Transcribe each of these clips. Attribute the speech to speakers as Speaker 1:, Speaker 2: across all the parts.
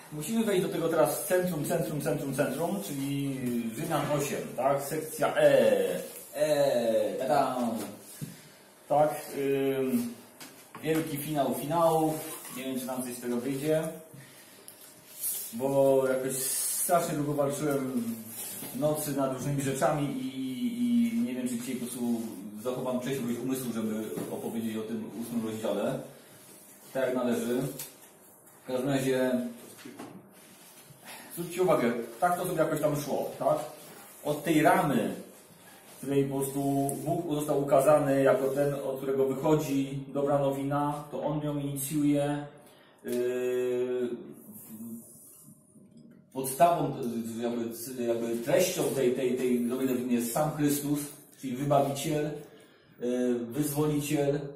Speaker 1: musimy wejść do tego teraz centrum, czyli Rzymian 8, tak? Sekcja tada! Tak, wielki finał finałów. Nie wiem, czy nam coś z tego wyjdzie, bo jakoś strasznie długo walczyłem w nocy nad różnymi rzeczami i nie wiem, czy dzisiaj po prostu zachowam trzeźwość umysłu, żeby opowiedzieć o tym 8 rozdziale, tak jak należy. W każdym razie zwróćcie uwagę, tak to sobie jakoś tam szło, tak? Od tej ramy, w której po prostu Bóg został ukazany jako ten, od którego wychodzi dobra nowina, to On ją inicjuje. Podstawą, jakby treścią tej dobrej nowiny jest sam Chrystus, czyli Wybawiciel, Wyzwoliciel,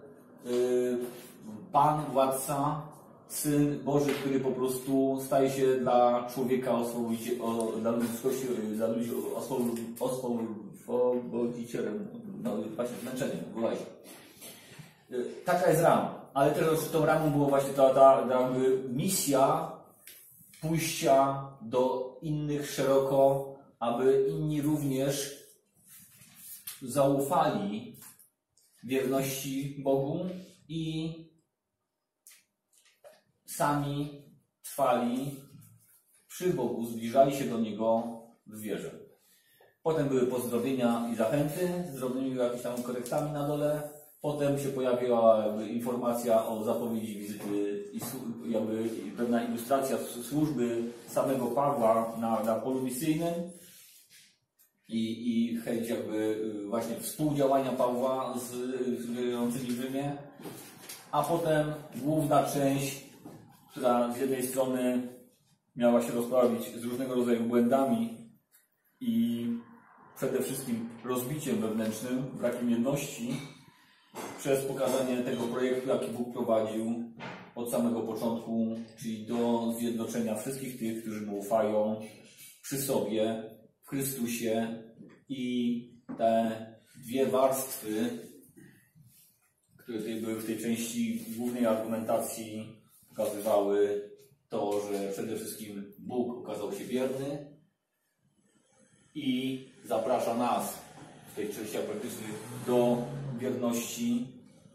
Speaker 1: Pan, Władca, Syn Boży, który po prostu staje się dla człowieka dla ludzkości, dla ludzi oswobodzicielem, no właśnie zmęczeniem, właśnie. Taka jest rama, ale też tą ramą była właśnie ta misja pójścia do innych szeroko, aby inni również zaufali wierności Bogu i sami trwali przy Bogu, zbliżali się do Niego w wierze. Potem były pozdrowienia i zachęty z drobnymi jakimiś tam korektami na dole. Potem się pojawiła informacja o zapowiedzi wizyty i jakby pewna ilustracja służby samego Pawła na polu misyjnym i chęć jakby właśnie współdziałania Pawła z wierzącymi w Rzymie. A potem główna część, która z jednej strony miała się rozprawić z różnego rodzaju błędami i przede wszystkim rozbiciem wewnętrznym, brakiem jedności, przez pokazanie tego projektu, jaki Bóg prowadził od samego początku, czyli do zjednoczenia wszystkich tych, którzy mu ufają przy sobie, w Chrystusie, i te dwie warstwy, które tutaj były w tej części głównej argumentacji, pokazywały to, że przede wszystkim Bóg okazał się wierny i zaprasza nas w tej części praktycznej do wierności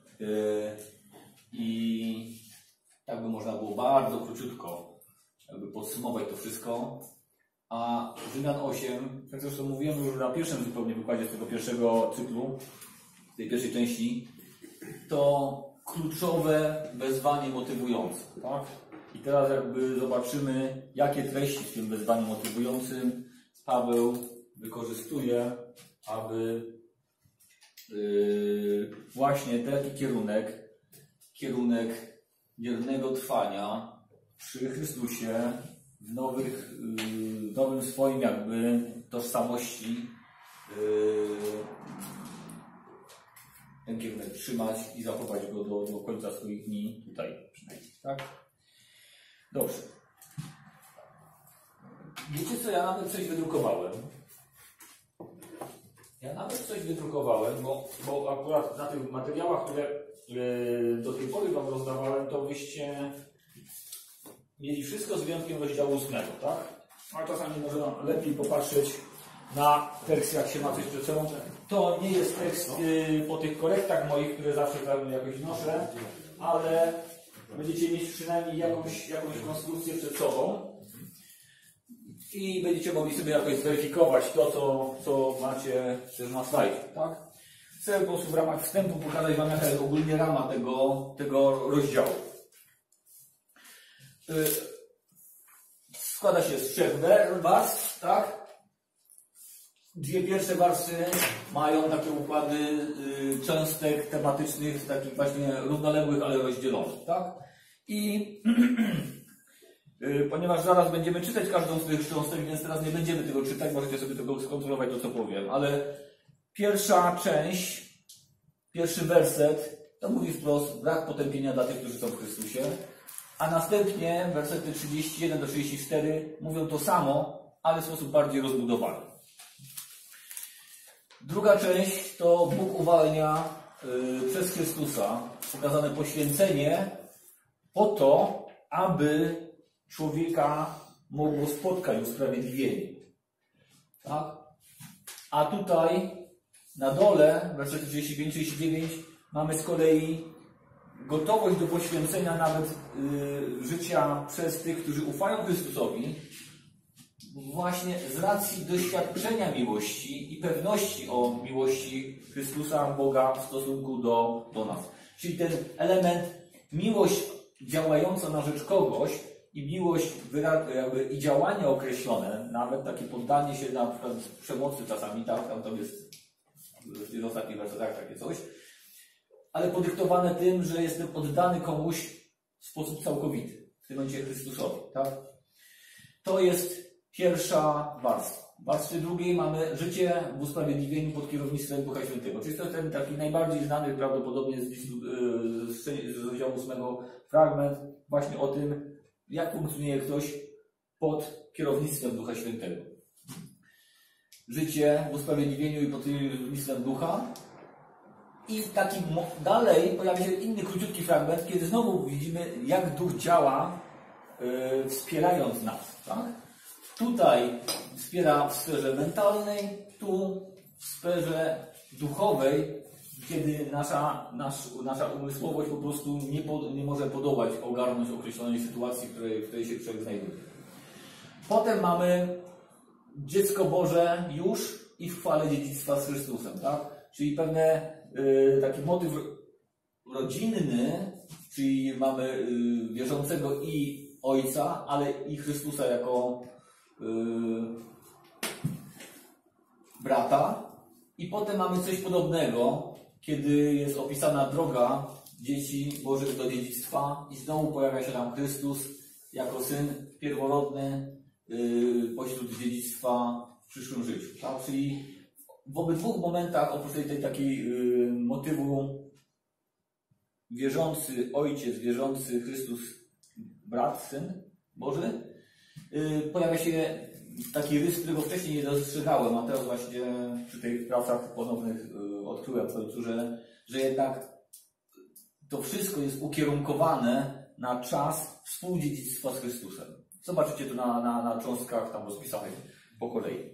Speaker 1: i tak by można było bardzo króciutko jakby podsumować to wszystko. A Rzymian 8, jak zresztą mówiłem już na pierwszym zupełnie wykładzie z tego pierwszego cyklu, tej pierwszej części, to kluczowe wezwanie motywujące, tak? I teraz jakby zobaczymy, jakie treści w tym wezwaniu motywującym Paweł wykorzystuje, aby właśnie taki kierunek wiernego trwania przy Chrystusie w nowym swoim jakby tożsamości ten kierunek trzymać i zachować go do końca swoich dni tutaj przynajmniej, tak? Dobrze. Wiecie co, ja nawet coś wydrukowałem. Bo akurat na tych materiałach, które do tej pory Wam rozdawałem, to wyście mieli wszystko z wyjątkiem rozdziału 8, tak? A czasami może nam lepiej popatrzeć na tekst, jak się ma coś przed sobą. To nie jest tekst po tych korektach moich, które zawsze tam jakoś noszę, ale będziecie mieć przynajmniej jakąś konstrukcję przed sobą i będziecie mogli sobie jakoś zweryfikować to, co macie też na slajdzie, tak? Chcę po prostu w ramach wstępu pokazać Wam, jaka jest ogólnie rama tego rozdziału. Składa się z 3 warstw, tak? Dwie pierwsze warstwy mają takie układy cząstek tematycznych, takich właśnie równoległych, ale rozdzielonych, tak? I ponieważ zaraz będziemy czytać każdą z tych cząstek, więc teraz nie będziemy tego czytać, możecie sobie tego skontrolować, to co powiem, ale pierwsza część, pierwszy werset, to mówi wprost: brak potępienia dla tych, którzy są w Chrystusie, a następnie wersety 31 do 34 mówią to samo, ale w sposób bardziej rozbudowany. Druga część to Bóg uwalnia przez Chrystusa pokazane poświęcenie po to, aby człowieka mogło spotkać usprawiedliwienie. Tak? A tutaj na dole, wersety 35-39, mamy z kolei gotowość do poświęcenia nawet życia przez tych, którzy ufają Chrystusowi, właśnie z racji doświadczenia miłości i pewności o miłości Chrystusa, Boga w stosunku do nas. Czyli ten element miłość działająca na rzecz kogoś i miłość i działanie określone, nawet takie poddanie się na przykład przemocy czasami, tak, tam to jest w ostatnich wersetach takie coś, ale podyktowane tym, że jestem oddany komuś w sposób całkowity, w tym momencie Chrystusowi, tak? To jest pierwsza warstwa. W warstwie drugiej mamy życie w usprawiedliwieniu pod kierownictwem Ducha Świętego. Czyli to jest ten taki najbardziej znany prawdopodobnie z rozdziału 8 fragment właśnie o tym, jak funkcjonuje ktoś pod kierownictwem Ducha Świętego. Życie w usprawiedliwieniu i pod kierownictwem Ducha. I taki dalej pojawia się inny króciutki fragment, kiedy znowu widzimy, jak Duch działa, wspierając nas. Tak? Tutaj wspiera w sferze mentalnej, tu w sferze duchowej, kiedy nasza umysłowość po prostu nie może podołać, ogarnąć określonej sytuacji, w której się człowiek znajduje. Potem mamy dziecko Boże już i w chwale dziedzictwa z Chrystusem. Tak? Czyli pewne taki motyw rodzinny, czyli mamy wierzącego i Ojca, ale i Chrystusa jako brata. I potem mamy coś podobnego, kiedy jest opisana droga dzieci Bożych do dziedzictwa i znowu pojawia się tam Chrystus jako Syn pierworodny pośród dziedzictwa w przyszłym życiu. Tak? Czyli w obydwu momentach, oprócz tej takiej motywu wierzący Ojciec, wierzący Chrystus, brat, Syn Boży, pojawia się taki rys, którego wcześniej nie dostrzegałem, a teraz właśnie przy tych pracach ponownych odkryłem w końcu, że jednak to wszystko jest ukierunkowane na czas współdziedzictwa z Chrystusem. Zobaczycie tu na cząstkach tam rozpisanych po kolei.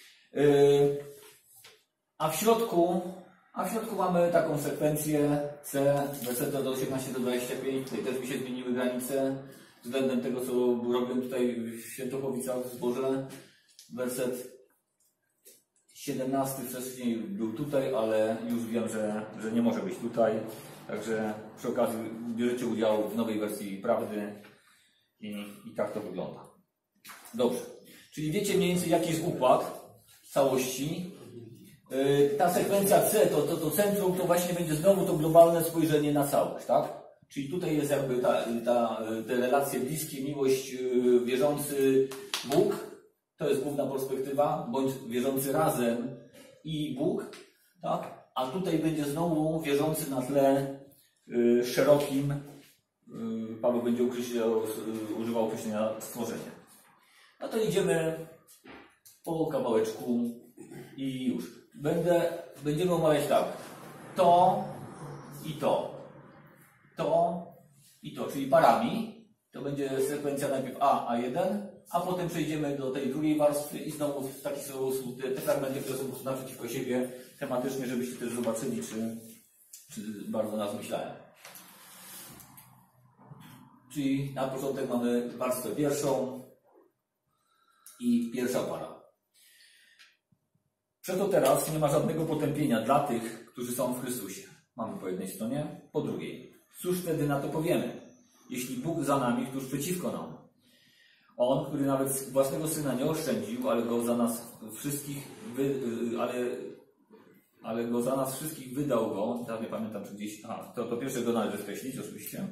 Speaker 1: A w środku mamy taką sekwencję C, wersety od 18 do 25. Tutaj też mi się zmieniły granice względem tego, co robię tutaj w Świętochowicach w zborze. Werset 17 wcześniej był tutaj, ale już wiem, że nie może być tutaj. Także przy okazji bierzecie udział w nowej wersji prawdy i tak to wygląda. Dobrze. Czyli wiecie mniej więcej, jaki jest układ całości. Ta sekwencja C, to centrum, to właśnie będzie znowu to globalne spojrzenie na całość, tak? Czyli tutaj jest jakby te relacje bliskie, miłość, wierzący Bóg, to jest główna perspektywa, bądź wierzący razem i Bóg, tak? A tutaj będzie znowu wierzący na tle szerokim, Paweł będzie używał określenia stworzenia. No to idziemy po kawałeczku i już. Będziemy omawiać tak. To i to. To i to, czyli parami. To będzie sekwencja najpierw A1, a potem przejdziemy do tej drugiej warstwy i znowu w taki sposób te fragmenty, które są naprzeciwko siebie tematycznie, żebyście też zobaczyli, czy bardzo nas myślałem. Czyli na początek mamy warstwę pierwszą i pierwsza para. Przeto teraz nie ma żadnego potępienia dla tych, którzy są w Chrystusie. Mamy po jednej stronie, po drugiej. Cóż wtedy na to powiemy? Jeśli Bóg za nami, któż przeciwko nam? On, który nawet własnego Syna nie oszczędził, ale go za nas wszystkich wydał go. Ja nie pamiętam, czy gdzieś... To pierwszego należy skreślić, oczywiście.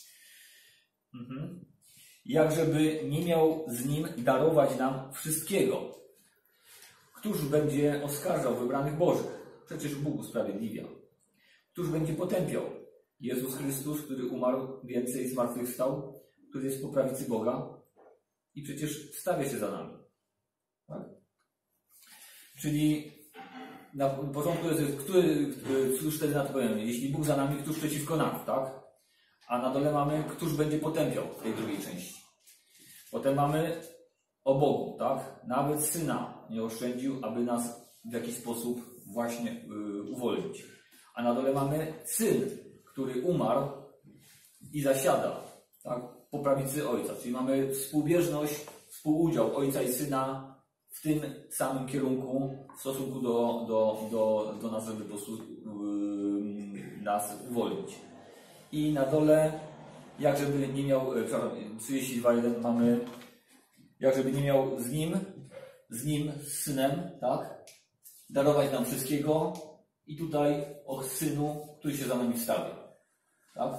Speaker 1: Jakżeby nie miał z nim darować nam wszystkiego. Któż będzie oskarżał wybranych Bożych? Przecież Bóg usprawiedliwia. Któż będzie potępiał? Jezus Chrystus, który umarł, więcej zmartwychwstał, który jest po prawicy Boga i przecież stawia się za nami. Tak? Czyli na początku jest, cóż wtedy na to powiemy? Jeśli Bóg za nami, któż przeciwko nam, tak? A na dole mamy, któż będzie potępiał w tej drugiej części. Potem mamy o Bogu, tak? Nawet Syna nie oszczędził, aby nas w jakiś sposób właśnie uwolnić. A na dole mamy Syn, który umarł i zasiada, tak? Po prawicy Ojca. Czyli mamy współbieżność, współudział Ojca i Syna w tym samym kierunku w stosunku do nas, żeby po prostu nas uwolnić. I na dole, jak żeby nie miał, 32:1 mamy, jak żeby nie miał z nim, z Synem, tak? Darować nam wszystkiego i tutaj o Synu, który się za nami wstawia, tak?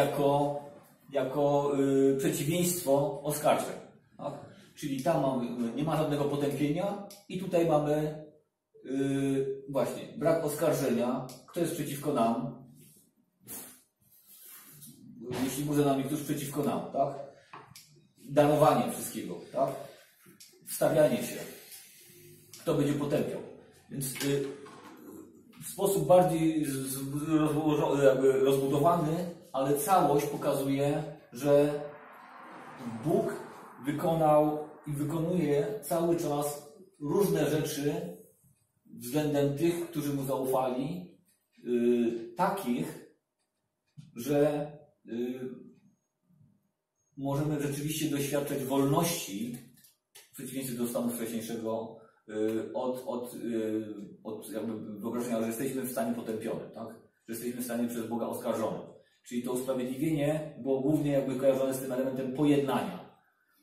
Speaker 1: Jako przeciwieństwo oskarżeń, tak? Czyli tam nie ma żadnego potępienia i tutaj mamy właśnie brak oskarżenia, kto jest przeciwko nam, jeśli może nam ktoś przeciwko nam, tak? Darowanie wszystkiego, tak? Wstawianie się, kto będzie potępiał. Więc w sposób bardziej rozbudowany, ale całość pokazuje, że Bóg wykonał i wykonuje cały czas różne rzeczy względem tych, którzy Mu zaufali, takich, że możemy rzeczywiście doświadczać wolności w przeciwieństwie do stanu wcześniejszego od jakby wyobrażenia, że jesteśmy w stanie potępionym, tak? Że jesteśmy w stanie przez Boga oskarżonym. Czyli to usprawiedliwienie było głównie jakby kojarzone z tym elementem pojednania,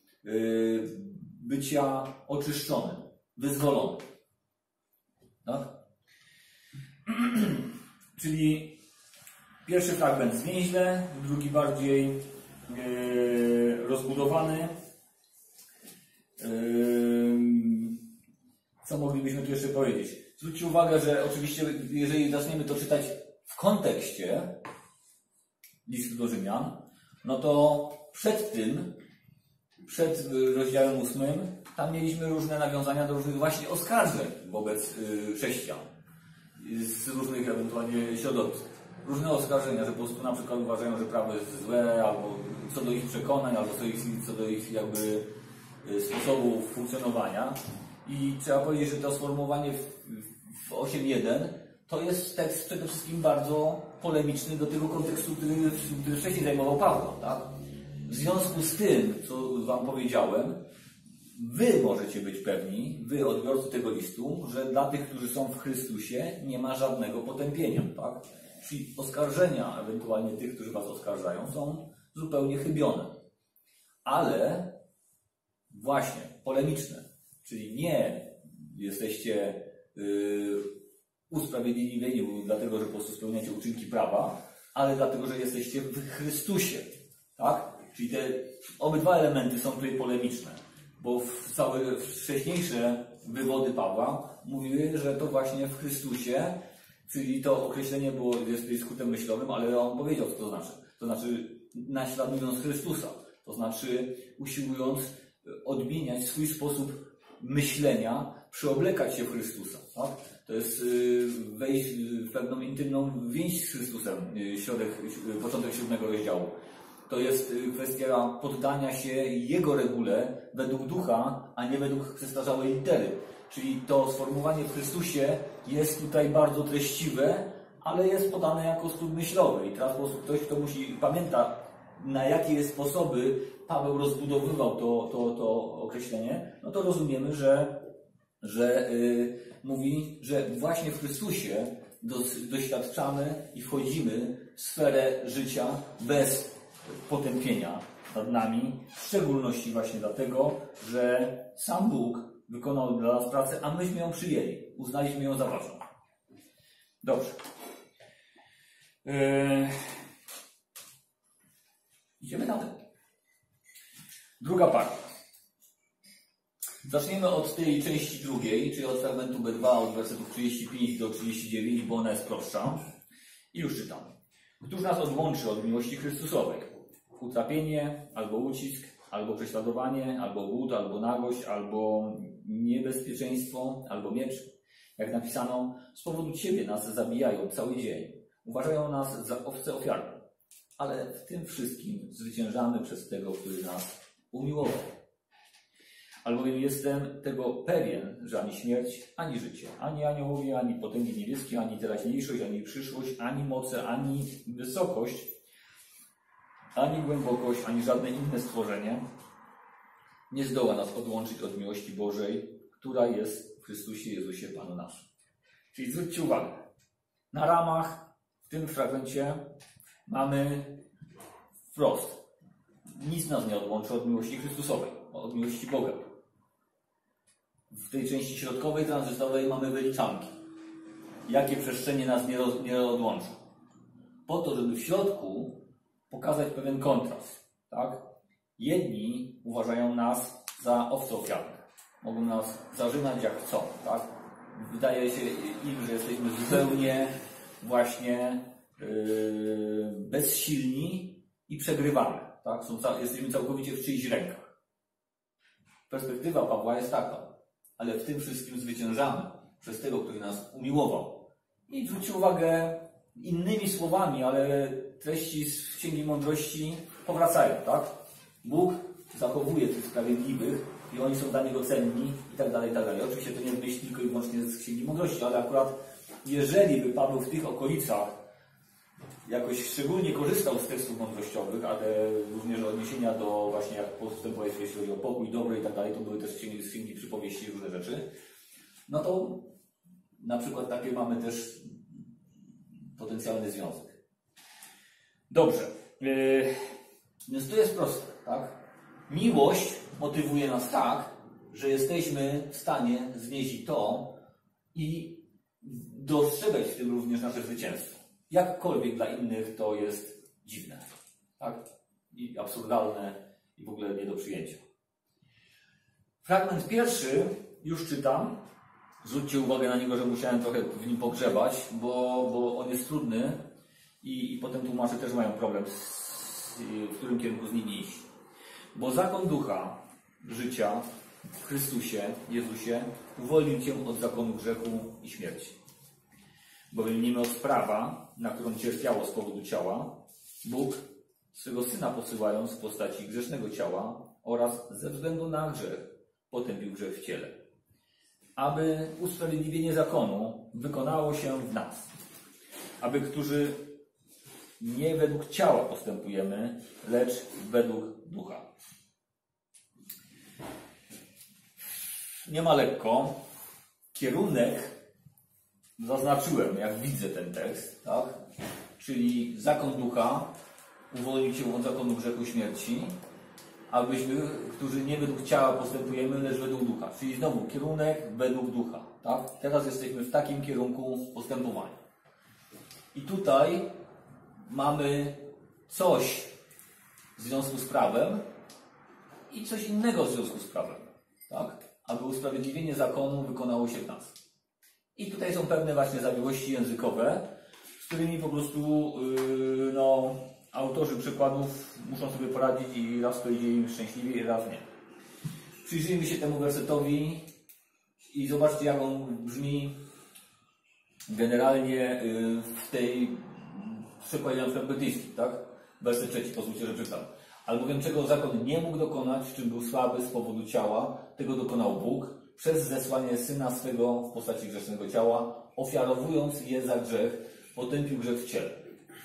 Speaker 1: bycia oczyszczonym, wyzwolonym. Tak? Czyli pierwszy fragment zwięźle, drugi bardziej rozbudowany. Co moglibyśmy tu jeszcze powiedzieć? Zwróćcie uwagę, że oczywiście, jeżeli zaczniemy to czytać w kontekście listu do Rzymian, no to przed rozdziałem 8, tam mieliśmy różne nawiązania do różnych właśnie oskarżeń wobec chrześcijan z różnych ewentualnie środowisk. Różne oskarżenia, że po prostu na przykład uważają, że prawo jest złe, albo co do ich przekonań, albo co do ich jakby sposobu funkcjonowania. I trzeba powiedzieć, że to sformułowanie w 8.1 to jest tekst przede wszystkim bardzo polemiczny do tego kontekstu, który wcześniej zajmował Pawła. Tak? W związku z tym, co Wam powiedziałem, Wy możecie być pewni, Wy odbiorcy tego listu, że dla tych, którzy są w Chrystusie, nie ma żadnego potępienia. Tak? Czyli oskarżenia, ewentualnie tych, którzy Was oskarżają, są zupełnie chybione. Ale właśnie polemiczne. Czyli nie jesteście usprawiedliwieni dlatego, że po prostu spełniacie uczynki prawa, ale dlatego, że jesteście w Chrystusie. Tak? Czyli te obydwa elementy są tutaj polemiczne, bo całe wcześniejsze wywody Pawła mówiły, że to właśnie w Chrystusie, czyli to określenie jest tutaj skrótem myślowym, ale on powiedział, co to znaczy. To znaczy naśladując Chrystusa, to znaczy usiłując odmieniać swój sposób myślenia, przyoblekać się w Chrystusa. Tak? To jest wejść w pewną intymną więź z Chrystusem, początek 7 rozdziału. To jest kwestia poddania się Jego regule według ducha, a nie według przestarzałej litery. Czyli to sformułowanie w Chrystusie jest tutaj bardzo treściwe, ale jest podane jako skrót myślowy. I teraz po prostu ktoś, kto pamięta, na jakie sposoby Paweł rozbudowywał to określenie, no to rozumiemy, że mówi, że właśnie w Chrystusie doświadczamy i wchodzimy w sferę życia bez potępienia nad nami, w szczególności właśnie dlatego, że sam Bóg wykonał dla nas pracę, a myśmy ją przyjęli. Uznaliśmy ją za ważną. Dobrze. Idziemy dalej. Druga partia. Zaczniemy od tej części drugiej, czyli od fragmentu B2, od wersetów 35 do 39, bo ona jest prostsza. I już czytam. Któż nas odłączy od miłości Chrystusowej? Utrapienie, albo ucisk, albo prześladowanie, albo głód, albo nagość, albo niebezpieczeństwo, albo miecz. Jak napisano, z powodu Ciebie nas zabijają cały dzień. Uważają nas za owce ofiarne. Ale w tym wszystkim zwyciężamy przez tego, który nas umiłował. Albowiem jestem tego pewien, że ani śmierć, ani życie, ani aniołowie, ani potęgi niebieskie, ani teraźniejszość, ani przyszłość, ani moce, ani wysokość, ani głębokość, ani żadne inne stworzenie nie zdoła nas odłączyć od miłości Bożej, która jest w Chrystusie Jezusie Panu naszym. Czyli zwróćcie uwagę, na ramach w tym fragmencie mamy wprost. Nic nas nie odłączy od miłości Chrystusowej, od miłości Boga. W tej części środkowej, tranzystowej mamy wyliczanki. Jakie przestrzenie nas nie odłącza. Po to, żeby w środku pokazać pewien kontrast. Tak? Jedni uważają nas za owce ofiarne. Mogą nas zarzynać jak chcą. Tak? Wydaje się im, że jesteśmy zupełnie właśnie bezsilni i przegrywamy. Tak? Jesteśmy całkowicie w czyichś rękach. Perspektywa Pawła jest taka, ale w tym wszystkim zwyciężamy przez tego, który nas umiłował. I zwróćcie uwagę innymi słowami, ale treści z Księgi Mądrości powracają. Tak? Bóg zachowuje tych sprawiedliwych i oni są dla Niego cenni i tak dalej, i tak dalej. Oczywiście to nie jest myśl tylko i wyłącznie z Księgi Mądrości, ale akurat jeżeli by Paweł w tych okolicach jakoś szczególnie korzystał z tekstów mądrościowych, ale również odniesienia do właśnie jak postępować, jeśli chodzi o pokój, dobro i tak dalej, to były też z księgi przypowieści i różne rzeczy, no to na przykład takie mamy też potencjalny związek. Dobrze. Więc to jest proste, tak? Miłość motywuje nas tak, że jesteśmy w stanie znieść to i dostrzegać w tym również nasze zwycięstwo. Jakkolwiek dla innych to jest dziwne, tak? I absurdalne i w ogóle nie do przyjęcia. Fragment pierwszy już czytam. Zwróćcie uwagę na niego, że musiałem trochę w nim pogrzebać, bo on jest trudny i potem tłumacze też mają problem, w którym kierunku z nim iść. Bo zakon ducha, życia w Chrystusie, Jezusie, uwolnił Cię od zakonu grzechu i śmierci. Bowiem nie miał sprawa, na którą cierpiało z powodu ciała, Bóg swego Syna posyłając w postaci grzesznego ciała oraz ze względu na grzech potępił grzech w ciele, aby usprawiedliwienie zakonu wykonało się w nas, aby którzy nie według ciała postępujemy, lecz według ducha. Nie ma lekko. Kierunek zaznaczyłem, jak widzę ten tekst, tak? Czyli zakon ducha uwolnił Cię od zakonu grzechu śmierci, abyśmy, którzy nie według ciała postępujemy, lecz według ducha. Czyli znowu kierunek według ducha, tak? Teraz jesteśmy w takim kierunku postępowania. I tutaj mamy coś w związku z prawem i coś innego w związku z prawem, tak? Aby usprawiedliwienie zakonu wykonało się w nas. I tutaj są pewne właśnie zawiłości językowe, z którymi po prostu autorzy przykładów muszą sobie poradzić i raz to idzie im szczęśliwie i raz nie. Przyjrzyjmy się temu wersetowi i zobaczcie, jak on brzmi generalnie w tej przekładzie na przykład brytyjskim, tak? Werset 3, pozwólcie, że czytam. Albowiem czego zakon nie mógł dokonać, w czym był słaby z powodu ciała, tego dokonał Bóg, przez zesłanie Syna swego w postaci grzesznego ciała, ofiarowując je za grzech, potępił grzech w ciele.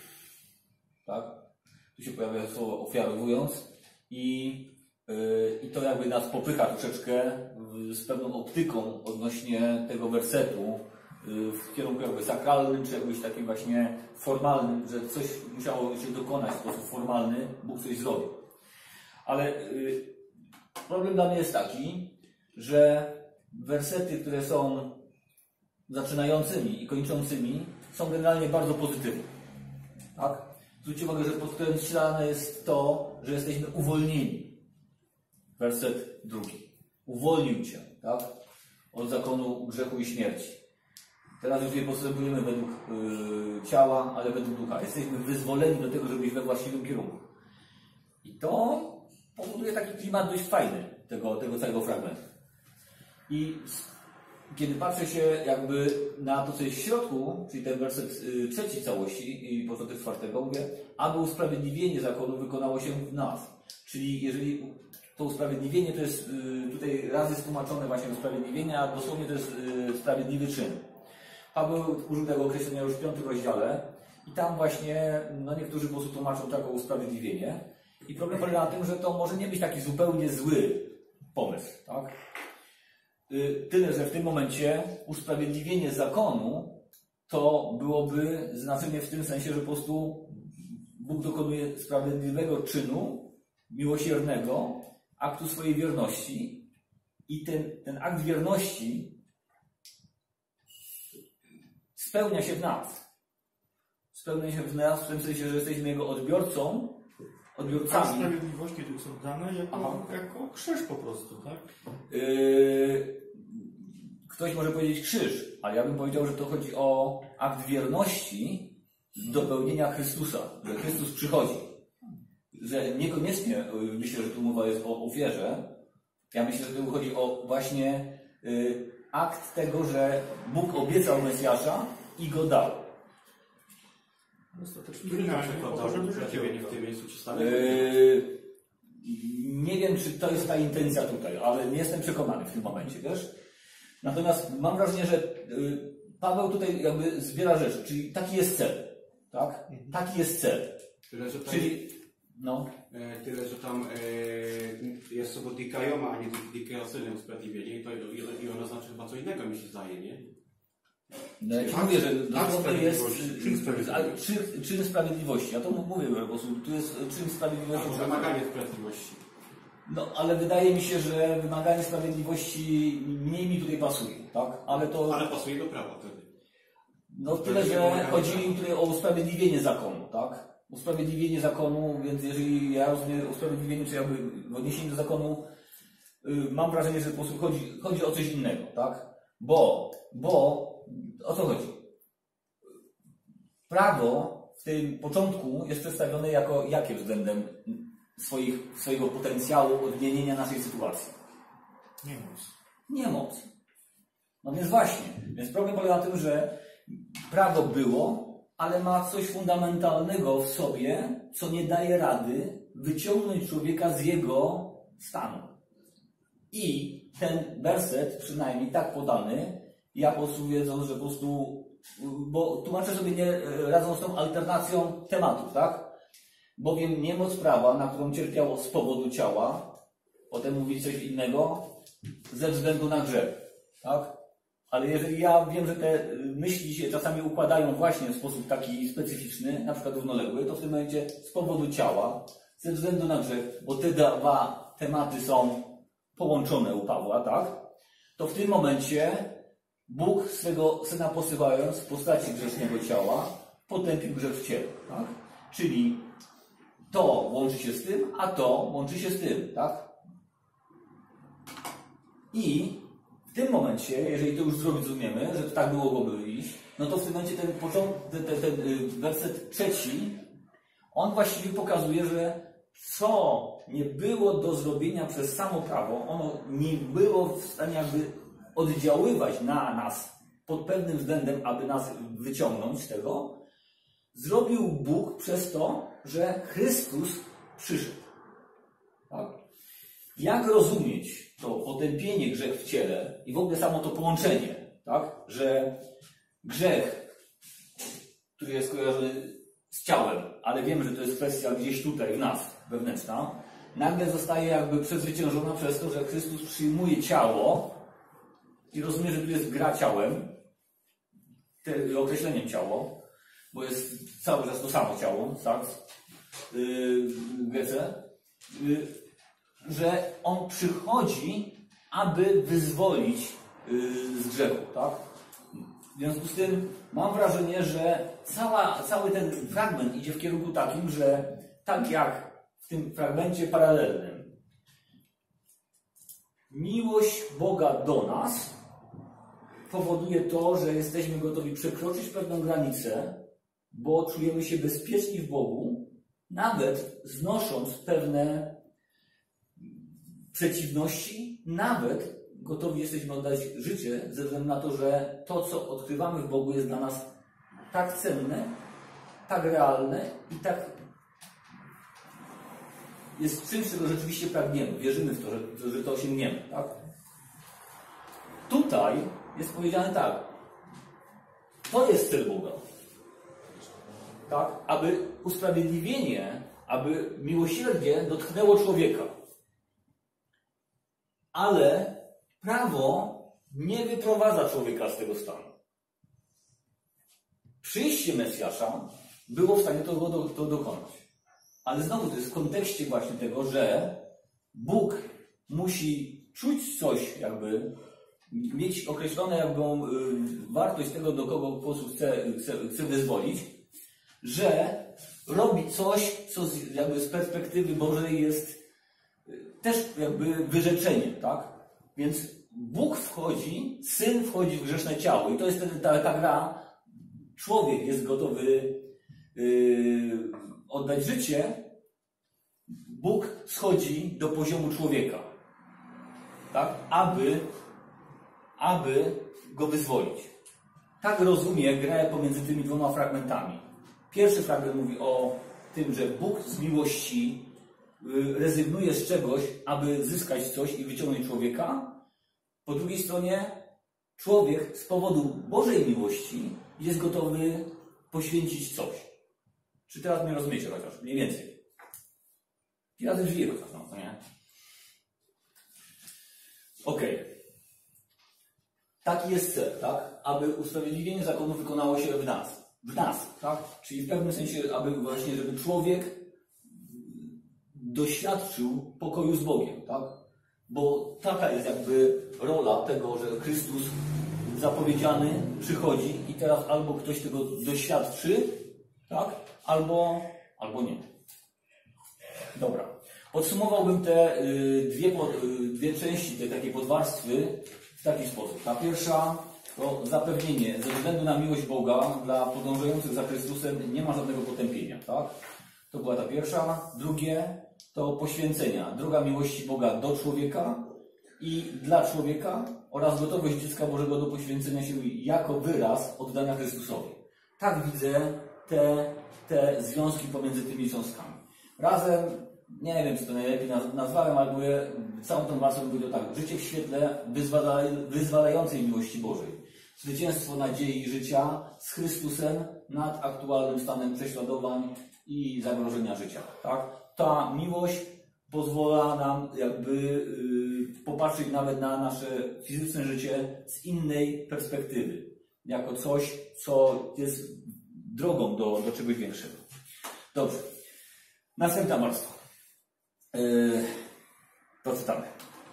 Speaker 1: Tak? Tu się pojawia słowo ofiarowując i to jakby nas popycha troszeczkę z pewną optyką odnośnie tego wersetu w kierunku jakby sakralnym, czy jakbyś takim właśnie formalnym, że coś musiało się dokonać w sposób formalny, Bóg coś zrobił. Ale problem dla mnie jest taki, że wersety, które są zaczynającymi i kończącymi, są generalnie bardzo pozytywne. Tak? Zwróćcie uwagę, że podkreślane jest to, że jesteśmy uwolnieni. Werset 2. Uwolnił Cię, tak? Od zakonu grzechu i śmierci. Teraz już nie postępujemy według ciała, ale według ducha. Jesteśmy wyzwoleni do tego, żeby iść we właściwym kierunku. I to powoduje taki klimat dość fajny tego całego fragmentu. I kiedy patrzę się jakby na to, co jest w środku, czyli ten werset 3 całości i początek 4, mówię, aby usprawiedliwienie zakonu wykonało się w nas. Czyli jeżeli to usprawiedliwienie to jest, tutaj raz jest tłumaczone właśnie usprawiedliwienie, a dosłownie to jest sprawiedliwy czyn. Paweł użył tego określenia już w 5 rozdziale i tam właśnie niektórzy po prostu tłumaczą to jako usprawiedliwienie. I problem polega na tym, że to może nie być taki zupełnie zły pomysł. Tak? Tyle, że w tym momencie usprawiedliwienie zakonu to byłoby znaczenie w tym sensie, że po prostu Bóg dokonuje sprawiedliwego czynu, miłosiernego, aktu swojej wierności i ten akt wierności spełnia się w nas. Spełnia się w nas w tym sensie, że jesteśmy Jego odbiorcami.
Speaker 2: A sprawiedliwości tu są dane jako krzyż po prostu, tak?
Speaker 1: Ktoś może powiedzieć krzyż, ale ja bym powiedział, że to chodzi o akt wierności do pełnienia Chrystusa, że Chrystus przychodzi. Że niekoniecznie myślę, że tu mowa jest o ofierze. Ja myślę, że tu chodzi o właśnie akt tego, że Bóg obiecał Mesjasza i go dał. Nie wiem, czy to jest ta intencja tutaj, ale nie jestem przekonany w tym momencie, wiesz? Natomiast mam wrażenie, że Paweł tutaj jakby zbiera rzeczy, czyli taki jest cel, tak? Taki jest cel.
Speaker 3: Tyle, że tam,
Speaker 1: czyli,
Speaker 3: tyle, że tam jest słowo dikaioma, a nie dikaiosylne usprawiedliwienie i ono znaczy chyba co innego, mi się zdaje, nie?
Speaker 1: No jak mówię, że to jest czyn sprawiedliwości. Ja to mówię po prostu, tu jest czyn sprawiedliwości.
Speaker 3: Wymaganie sprawiedliwości.
Speaker 1: No, ale wydaje mi się, że wymaganie sprawiedliwości mniej mi tutaj pasuje, tak? Ale
Speaker 3: pasuje do prawa wtedy.
Speaker 1: No tyle, że chodzi mi tutaj o usprawiedliwienie zakonu, tak? Usprawiedliwienie zakonu, więc jeżeli ja rozumiem usprawiedliwienie, czy jakby w odniesieniu do zakonu, mam wrażenie, że po prostu chodzi o coś innego, tak? Bo o co chodzi? Prawo w tym początku jest przedstawione jako jakie względem swojego potencjału odmienienia naszej sytuacji? Niemoc. No więc właśnie. Więc problem polega na tym, że prawo było, ale ma coś fundamentalnego w sobie, co nie daje rady wyciągnąć człowieka z jego stanu. I ten werset, przynajmniej tak podany, ja po prostu wiedząc, że po prostu, bo tłumaczę sobie nie radzą z tą alternacją tematów, tak? Bowiem niemoc prawa, na którą cierpiało z powodu ciała, potem mówi coś innego, ze względu na grzech, tak? Ale jeżeli ja wiem, że te myśli się czasami układają właśnie w sposób taki specyficzny, na przykład równoległy, to w tym momencie z powodu ciała, ze względu na grzech, bo te dwa tematy są połączone u Pawła, tak? To w tym momencie Bóg swego Syna posyłając w postaci grzesznego ciała potępił grzech w ciele, tak? Czyli to łączy się z tym, a to łączy się z tym, tak? I w tym momencie, jeżeli to już zrozumiemy, że to tak byłoby iść, no to w tym momencie ten werset 3, on właściwie pokazuje, że co nie było do zrobienia przez samo prawo, ono nie było w stanie jakby oddziaływać na nas pod pewnym względem, aby nas wyciągnąć z tego, zrobił Bóg przez to, że Chrystus przyszedł. Tak? Jak rozumieć to potępienie grzechu w ciele i w ogóle samo to połączenie, tak? Że grzech, który jest kojarzony z ciałem, ale wiemy, że to jest kwestia gdzieś tutaj w nas, wewnętrzna, nagle zostaje jakby przezwyciężona przez to, że Chrystus przyjmuje ciało i rozumie, że tu jest gra ciałem, określeniem ciało, bo jest cały czas to samo ciało, tak? W Grece, że on przychodzi, aby wyzwolić z grzechu, tak? W związku z tym mam wrażenie, że cały ten fragment idzie w kierunku takim, że tak jak w tym fragmencie paralelnym miłość Boga do nas powoduje to, że jesteśmy gotowi przekroczyć pewną granicę, bo czujemy się bezpieczni w Bogu, nawet znosząc pewne przeciwności, nawet gotowi jesteśmy oddać życie ze względu na to, że to, co odkrywamy w Bogu, jest dla nas tak cenne, tak realne i tak jest czymś, czego rzeczywiście pragniemy. Wierzymy w to, że to osiągniemy. Tak? Tutaj jest powiedziane tak. To jest cel Boga. Tak? Aby usprawiedliwienie, aby miłosierdzie dotknęło człowieka. Ale prawo nie wyprowadza człowieka z tego stanu. Przyjście Mesjasza było w stanie to dokonać. Ale znowu to jest w kontekście właśnie tego, że Bóg musi czuć coś, jakby mieć określone wartość tego, do kogo po prostu chce wyzwolić, że robi coś, co jakby z perspektywy Bożej jest też jakby wyrzeczeniem, tak? Więc Bóg wchodzi, Syn wchodzi w grzeszne ciało i to jest wtedy ta gra. Człowiek jest gotowy oddać życie, Bóg schodzi do poziomu człowieka, tak? Aby go wyzwolić. Tak rozumie grę pomiędzy tymi dwoma fragmentami. Pierwszy fragment mówi o tym, że Bóg z miłości rezygnuje z czegoś, aby zyskać coś i wyciągnąć człowieka. Po drugiej stronie człowiek z powodu Bożej miłości jest gotowy poświęcić coś. Czy teraz mnie rozumiecie chociaż? Mniej więcej. I razem żyje chociaż, no to nie? Okej. Taki jest cel, tak? Aby usprawiedliwienie zakonu wykonało się w nas. W nas, tak? Czyli w pewnym sensie, żeby człowiek doświadczył pokoju z Bogiem, tak? Bo taka jest jakby rola tego, że Chrystus zapowiedziany przychodzi i teraz albo ktoś tego doświadczy, tak? Albo nie. Dobra. Podsumowałbym te dwie części, te takie podwarstwy w taki sposób. Ta pierwsza to zapewnienie, ze względu na miłość Boga dla podążających za Chrystusem nie ma żadnego potępienia, tak? To była ta pierwsza. Drugie to poświęcenia, droga miłości Boga do człowieka i dla człowieka oraz gotowość dziecka Bożego do poświęcenia się jako wyraz oddania Chrystusowi. Tak widzę te związki pomiędzy tymi cząstkami. Razem, nie wiem, czy to najlepiej nazwałem, ale mówię, całą tą warstwą mówię tak, życie w świetle wyzwalającej miłości Bożej. Zwycięstwo nadziei i życia z Chrystusem nad aktualnym stanem prześladowań i zagrożenia życia. Tak? Ta miłość pozwala nam jakby popatrzeć nawet na nasze fizyczne życie z innej perspektywy. Jako coś, co jest drogą do czegoś większego. Dobrze. Następna warstwa. Przeczytamy.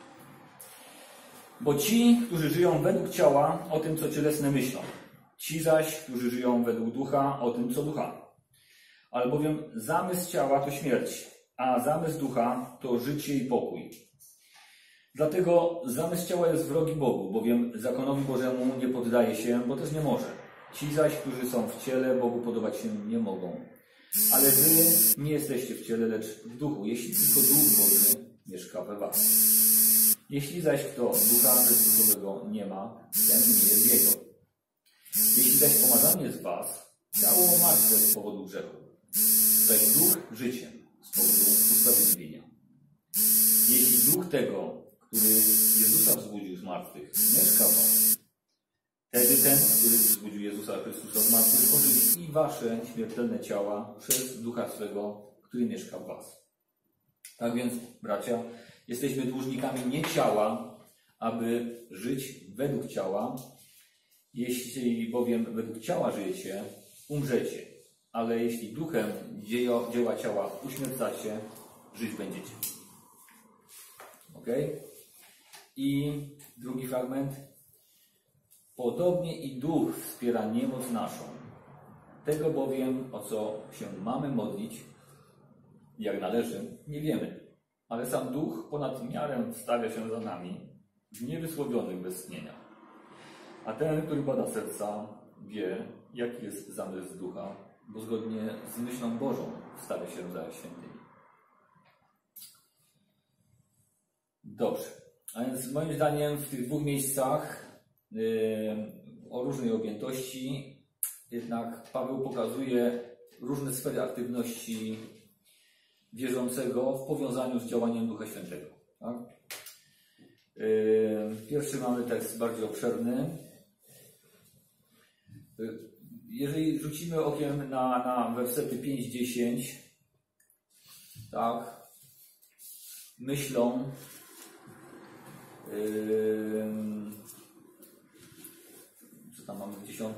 Speaker 1: Bo ci, którzy żyją według ciała, o tym, co cielesne myślą. Ci zaś, którzy żyją według ducha, o tym, co ducha. Albowiem zamysł ciała to śmierć, a zamysł ducha to życie i pokój. Dlatego zamysł ciała jest wrogi Bogu, bowiem zakonowi Bożemu nie poddaje się, bo też nie może. Ci zaś, którzy są w ciele, Bogu podobać się nie mogą. Ale wy nie jesteście w ciele, lecz w duchu, jeśli tylko Duch Boży mieszka we was. Jeśli zaś kto Ducha Chrystusowego nie ma, ten nie jest jego. Jeśli zaś pomazany jest w was, ciało martwe z powodu grzechu, zaś Duch życiem z powodu usprawiedliwienia. Jeśli Duch tego, który Jezusa wzbudził z martwych, mieszka w was, wtedy ten, który wzbudził Jezusa Chrystusa z martwych, ożywi i wasze śmiertelne ciała przez Ducha swego, który mieszka w was. Tak więc, bracia, jesteśmy dłużnikami nie ciała, aby żyć według ciała. Jeśli bowiem według ciała żyjecie, umrzecie. Ale jeśli duchem dzieła ciała uśmiercacie, żyć będziecie. Ok? I drugi fragment. Podobnie i duch wspiera niemoc naszą. Tego bowiem, o co się mamy modlić, jak należy, nie wiemy. Ale sam duch ponad miarę stawia się za nami w niewysłowionych westchnieniach. A ten, który bada serca, wie, jaki jest zamysł ducha, bo zgodnie z myślą Bożą stawia się za świętymi. Dobrze. A więc moim zdaniem w tych dwóch miejscach o różnej objętości jednak Paweł pokazuje różne sfery aktywności wierzącego w powiązaniu z działaniem Ducha Świętego. Tak? Pierwszy mamy tekst bardziej obszerny. Jeżeli rzucimy okiem na wersety 5-10, tak, myślą, co tam mamy w 10?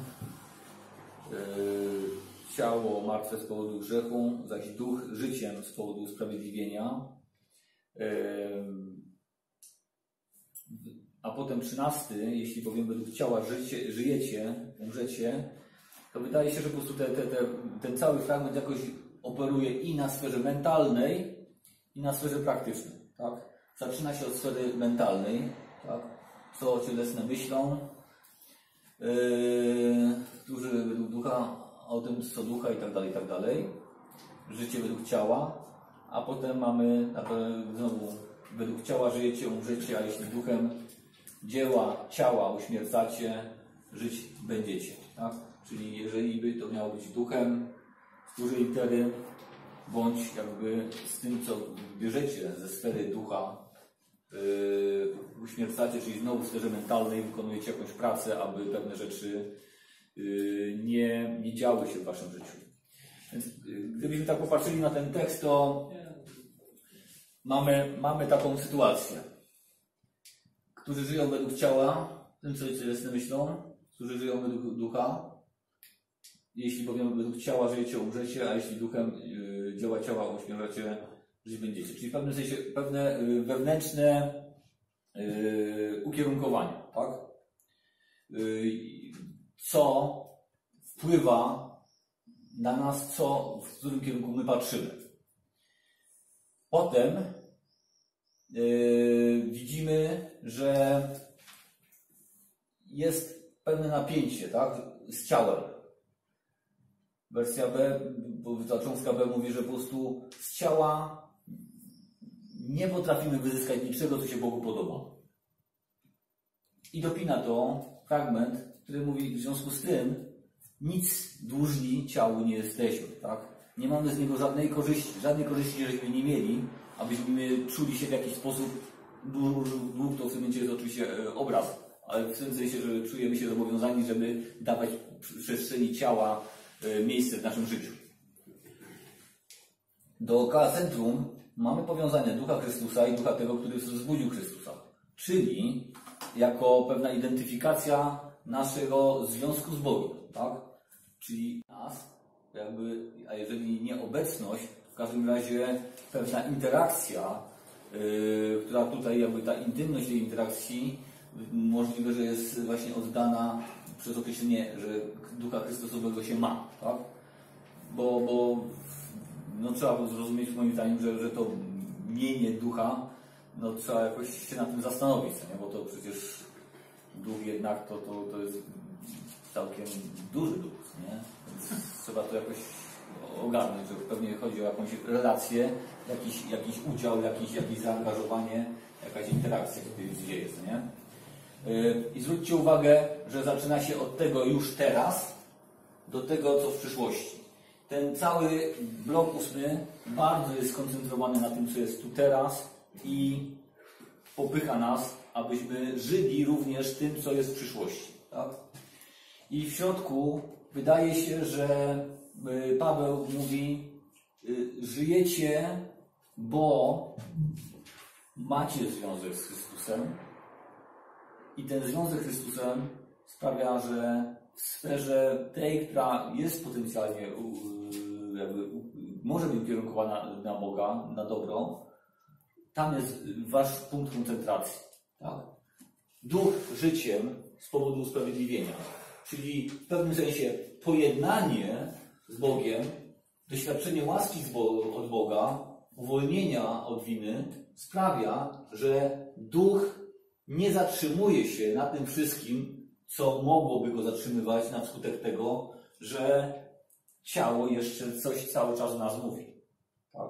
Speaker 1: Ciało martwe z powodu grzechu, zaś duch życiem z powodu usprawiedliwienia. A potem 13, jeśli bowiem według ciała żyjecie, umrzecie, to wydaje się, że po prostu ten cały fragment jakoś operuje i na sferze mentalnej, i na sferze praktycznej. Tak? Zaczyna się od sfery mentalnej, tak? Co cielesne myślą, którzy według ducha, o tym co ducha i tak dalej, życie według ciała, a potem mamy znowu według ciała żyjecie, umrzecie, a jeśli duchem dzieła ciała uśmiercacie, żyć będziecie. Tak? Czyli jeżeli by to miało być duchem z dużej litery, bądź jakby z tym, co bierzecie ze sfery ducha, uśmiercacie, czyli znowu w sferze mentalnej wykonujecie jakąś pracę, aby pewne rzeczy nie działy się w waszym życiu. Więc gdybyśmy tak popatrzyli na ten tekst, to mamy taką sytuację. Którzy żyją według ciała, tym co cielesne myślą, którzy żyją według ducha. Jeśli bowiem według ciała żyjecie, umrzecie, a jeśli duchem dzieła ciała uśmiercacie, żyć będziecie. Czyli w pewnym sensie pewne wewnętrzne ukierunkowanie, tak? Co wpływa na nas, w którym kierunku my patrzymy. Potem widzimy, że jest pewne napięcie, tak, z ciałem. Wersja B, ta cząstka B mówi, że po prostu z ciała nie potrafimy wyzyskać niczego, co się Bogu podoba. I dopina to fragment, który mówi, w związku z tym nic dłużni ciału nie jesteśmy, tak? Nie mamy z niego żadnej korzyści, żeśmy nie mieli, abyśmy czuli się w jakiś sposób, dług to w tym momencie jest oczywiście obraz, ale w tym sensie, że czujemy się zobowiązani, żeby dawać przestrzeni ciała miejsce w naszym życiu. Dookoła centrum mamy powiązanie Ducha Chrystusa i Ducha tego, który wzbudził Chrystusa. Czyli jako pewna identyfikacja naszego związku z Bogiem. Tak? Czyli nas, jakby, a jeżeli nie obecność, w każdym razie pewna interakcja, która tutaj jakby ta intymność tej interakcji możliwe, że jest właśnie oddana przez określenie, że Ducha Chrystusowego się ma. Tak? Bo no, trzeba zrozumieć moim zdaniem, że to mienie ducha, no, trzeba jakoś się nad tym zastanowić, nie? Bo to przecież duch jednak to jest całkiem duży duch, nie? Więc trzeba to jakoś ogarnąć, że pewnie chodzi o jakąś relację, jakiś udział, jakieś zaangażowanie, jakaś interakcja, która się dzieje, nie? I zwróćcie uwagę, że zaczyna się od tego już teraz do tego, co w przyszłości. Ten cały blok 8 bardzo jest skoncentrowany na tym, co jest tu teraz i popycha nas, abyśmy żyli również tym, co jest w przyszłości. Tak? I w środku wydaje się, że Paweł mówi, żyjecie, bo macie związek z Chrystusem i ten związek z Chrystusem sprawia, że w sferze tej, która jest potencjalnie może być ukierunkowana na Boga, na dobro, tam jest wasz punkt koncentracji. Tak? Duch życiem z powodu usprawiedliwienia. Czyli w pewnym sensie pojednanie z Bogiem, doświadczenie łaski od Boga, uwolnienia od winy sprawia, że duch nie zatrzymuje się na tym wszystkim, co mogłoby go zatrzymywać na wskutek tego, że ciało jeszcze coś cały czas nas mówi. Tak?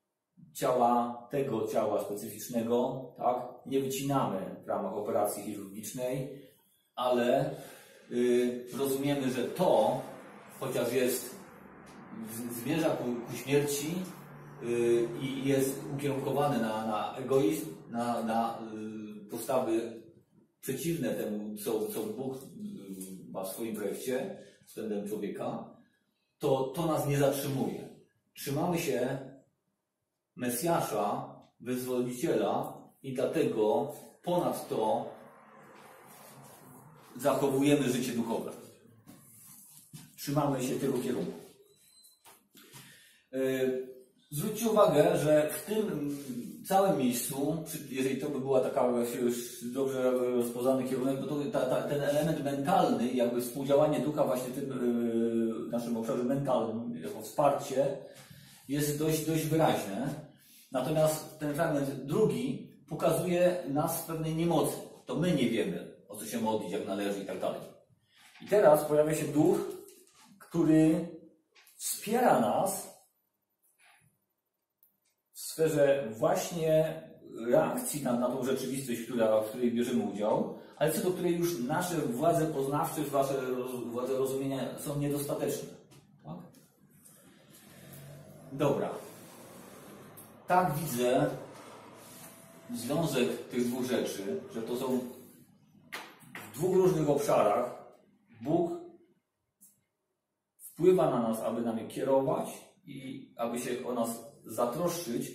Speaker 1: Tego ciała specyficznego, tak? Nie wycinamy w ramach operacji chirurgicznej, ale rozumiemy, że to, chociaż zmierza ku śmierci, i jest ukierunkowany na egoizm, na postawy przeciwne temu, co Bóg ma w swoim projekcie względem człowieka, to nas nie zatrzymuje. Trzymamy się Mesjasza, Wyzwoliciela i dlatego ponad to zachowujemy życie duchowe. Trzymamy się tego kierunku. Zwróćcie uwagę, że w tym całym miejscu, jeżeli to by była taka już dobrze rozpoznany kierunek, to ten element mentalny, jakby współdziałanie ducha właśnie w naszym obszarze mentalnym, jako wsparcie, jest dość wyraźne. Natomiast ten fragment drugi pokazuje nas w pewnej niemocy. To my nie wiemy, o co się modlić, jak należy i tak dalej. I teraz pojawia się duch, który wspiera nas w sferze właśnie reakcji na tą rzeczywistość, w której bierzemy udział, ale co do której już nasze władze poznawcze, władze rozumienia są niedostateczne. Tak? Dobra. Tak widzę związek tych dwóch rzeczy, że to są w dwóch różnych obszarach. Bóg wpływa na nas, aby nami kierować i aby się o nas zatroszczyć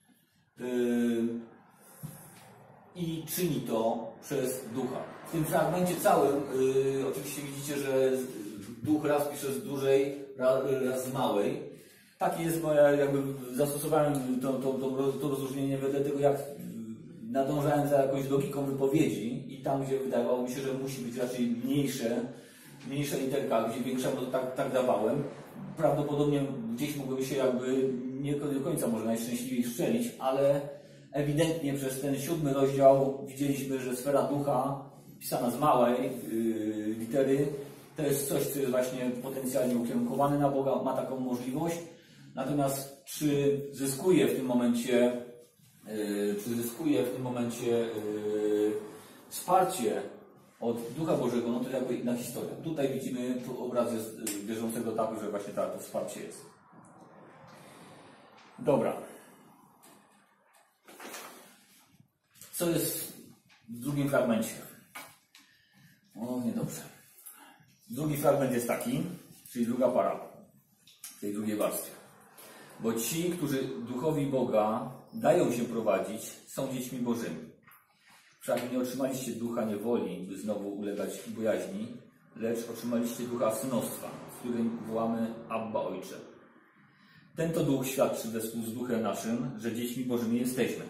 Speaker 1: i czyni to przez Ducha. W tym fragmencie całym oczywiście widzicie, że Duch raz pisze z dużej, raz z małej. Takie jest moja, jakby zastosowałem to rozróżnienie wedle tego, jak nadążałem za jakąś logiką wypowiedzi i tam, gdzie wydawało mi się, że musi być raczej mniejsza literka, gdzie większemu tak dawałem. Prawdopodobnie gdzieś mogłem się jakby nie do końca może najszczęśliwiej strzelić, ale ewidentnie przez ten 7 rozdział widzieliśmy, że sfera ducha pisana z małej litery to jest coś, co jest właśnie potencjalnie ukierunkowane na Boga, ma taką możliwość. Natomiast czy zyskuje w tym momencie wsparcie od Ducha Bożego, no to jakby inna historia. Tutaj widzimy obraz bieżącego etapu, że właśnie to wsparcie jest. Dobra. Co jest w drugim fragmencie? O, niedobrze. Drugi fragment jest taki, czyli druga para w tej drugiej warstwie. Bo ci, którzy duchowi Boga dają się prowadzić, są dziećmi Bożymi. Wszak nie otrzymaliście ducha niewoli, by znowu ulegać bojaźni, lecz otrzymaliście ducha synostwa, w którym wołamy Abba Ojcze. Ten to duch świadczy wespół z duchem naszym, że dziećmi Bożymi jesteśmy.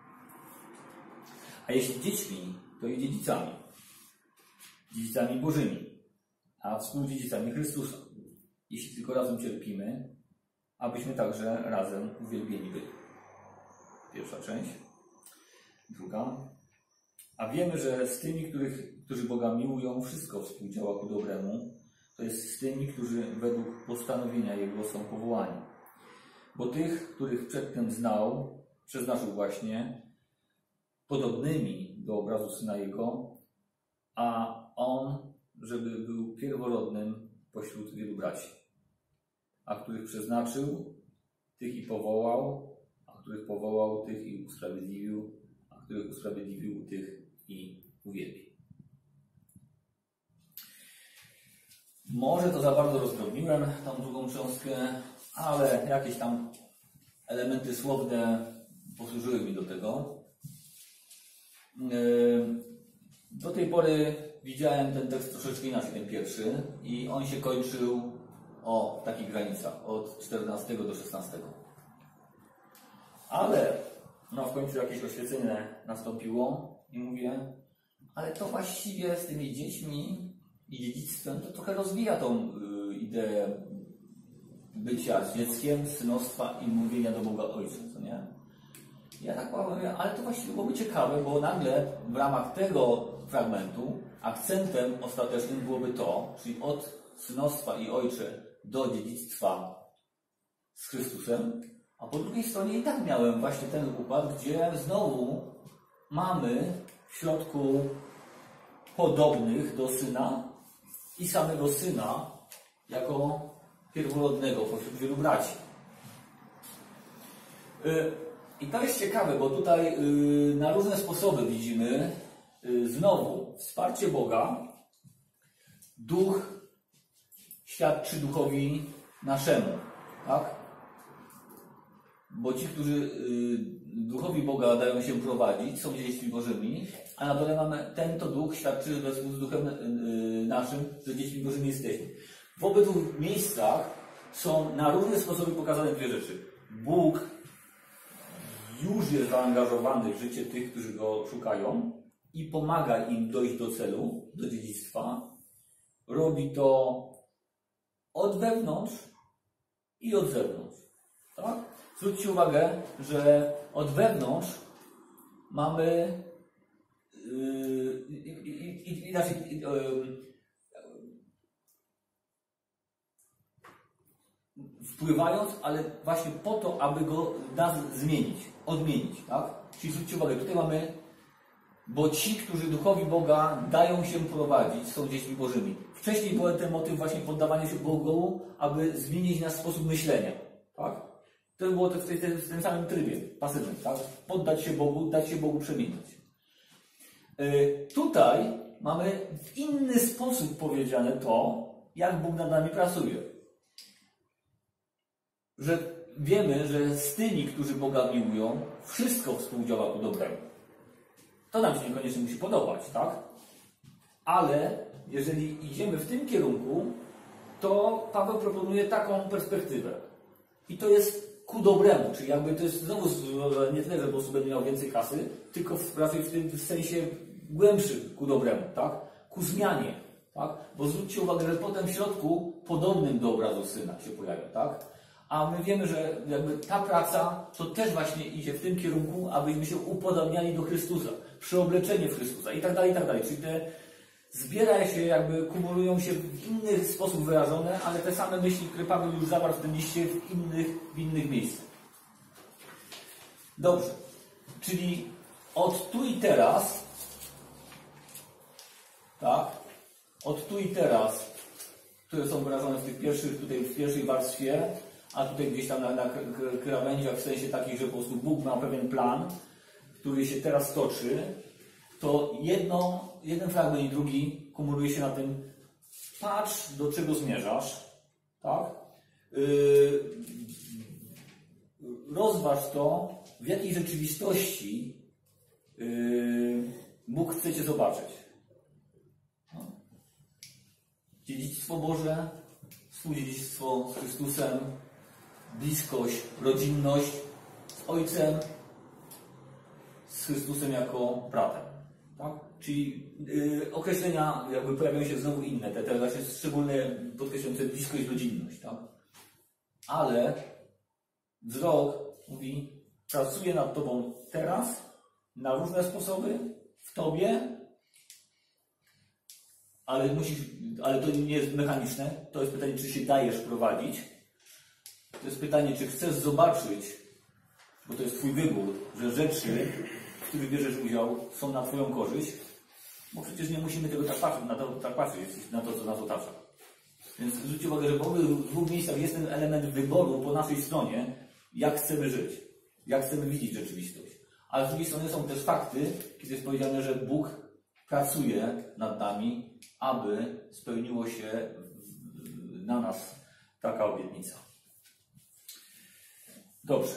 Speaker 1: A jeśli dziećmi, to i dziedzicami. Dziedzicami Bożymi, a współdziedzicami Chrystusa. Jeśli tylko razem cierpimy, abyśmy także razem uwielbieni byli. Pierwsza część. Druga. A wiemy, że z tymi, którzy Boga miłują, wszystko współdziała ku dobremu. To jest z tymi, którzy według postanowienia Jego są powołani. Bo tych, których przedtem znał, przeznaczył właśnie podobnymi do obrazu Syna Jego, a On, żeby był pierworodnym pośród wielu braci. A których przeznaczył, tych i powołał, a których powołał, tych i usprawiedliwił, a których usprawiedliwił, tych i uwielbi. Może to za bardzo rozdrobniłem tą drugą cząstkę, ale jakieś tam elementy słowne posłużyły mi do tego. Do tej pory widziałem ten tekst troszeczkę inaczej, ten pierwszy, i on się kończył w takich granicach, od 14 do 16. Ale w końcu jakieś oświecenie nastąpiło i mówię, ale to właściwie z tymi dziećmi i dziedzictwem to trochę rozwija tą ideę bycia dzieckiem, synostwa i mówienia do Boga Ojca, co nie? Ja tak powiem, ale to właściwie byłoby ciekawe, bo nagle w ramach tego fragmentu akcentem ostatecznym byłoby to, czyli od synostwa i ojcze do dziedzictwa z Chrystusem, a po drugiej stronie i tak miałem właśnie ten układ, gdzie znowu mamy w środku podobnych do Syna i samego Syna jako pierworodnego pośród wielu braci. I to jest ciekawe, bo tutaj na różne sposoby widzimy znowu wsparcie Boga. Duch świadczy duchowi naszemu, tak? Bo ci, którzy duchowi Boga dają się prowadzić, są dziećmi Bożymi, a na dole mamy ten to duch świadczy z duchem naszym, że dziećmi Bożymi jesteśmy. W obydwu miejscach są na różne sposoby pokazane dwie rzeczy. Bóg już jest zaangażowany w życie tych, którzy Go szukają i pomaga im dojść do celu, do dziedzictwa. Robi to od wewnątrz i od zewnątrz. Tak? Zwróćcie uwagę, że od wewnątrz mamy wpływając, ale właśnie po to, aby go nas zmienić, odmienić. Tak? Czyli zwróćcie uwagę, tutaj mamy, bo ci, którzy duchowi Boga dają się prowadzić, są dziećmi Bożymi. Wcześniej był ten motyw właśnie poddawania się Bogu, aby zmienić nasz sposób myślenia. Tak? To było to w tym samym trybie pasywnym. Tak? Poddać się Bogu, dać się Bogu przemienić. Tutaj mamy w inny sposób powiedziane to, jak Bóg nad nami pracuje. Że wiemy, że z tymi, którzy Boga miłują, wszystko współdziała ku dobremu. To nam się niekoniecznie musi podobać, tak? Ale jeżeli idziemy w tym kierunku, to Paweł proponuje taką perspektywę. I to jest ku dobremu, czyli jakby to jest znowu nie tyle, że po prostu będę miał więcej kasy, tylko raczej w tym sensie głębszym ku dobremu, tak? Ku zmianie, tak? Bo zwróćcie uwagę, że potem w środku podobnym do obrazu Syna się pojawia, tak? A my wiemy, że jakby ta praca to też właśnie idzie w tym kierunku, abyśmy się upodabniali do Chrystusa, przeobleczenie w Chrystusa i tak dalej, i tak dalej. Czyli te zbiera się, jakby kumulują się w inny sposób wyrażone, ale te same myśli, które Paweł już zawarł w tym liście w innych miejscach. Dobrze. Czyli od tu i teraz, tak? Od tu i teraz, które są wyrażone w tych pierwszych, tutaj w pierwszej warstwie, a tutaj gdzieś tam na krawędziach, w sensie takich, że po prostu Bóg ma pewien plan, który się teraz toczy, to jeden fragment i drugi kumuluje się na tym, patrz, do czego zmierzasz, tak? Rozważ to, w jakiej rzeczywistości Bóg chce Cię zobaczyć. No. Dziedzictwo Boże, współdziedzictwo z Chrystusem, bliskość, rodzinność z Ojcem, z Chrystusem jako bratem. Tak? Czyli określenia jakby pojawiają się znowu inne, te właśnie szczególnie podkreślające bliskość, rodzinność. Tak? Ale wzrok mówi, pracuję nad Tobą teraz, na różne sposoby, w Tobie, ale to nie jest mechaniczne. To jest pytanie, czy się dajesz prowadzić. To jest pytanie, czy chcesz zobaczyć, bo to jest Twój wybór, że rzeczy, w których bierzesz udział, są na Twoją korzyść, bo przecież nie musimy tego tak patrzeć na to, co nas otacza. Więc zwróćcie uwagę, że w dwóch miejscach jest ten element wyboru po naszej stronie, jak chcemy żyć, jak chcemy widzieć rzeczywistość. Ale z drugiej strony są też fakty, kiedy jest powiedziane, że Bóg pracuje nad nami, aby spełniło się na nas taka obietnica. Dobrze.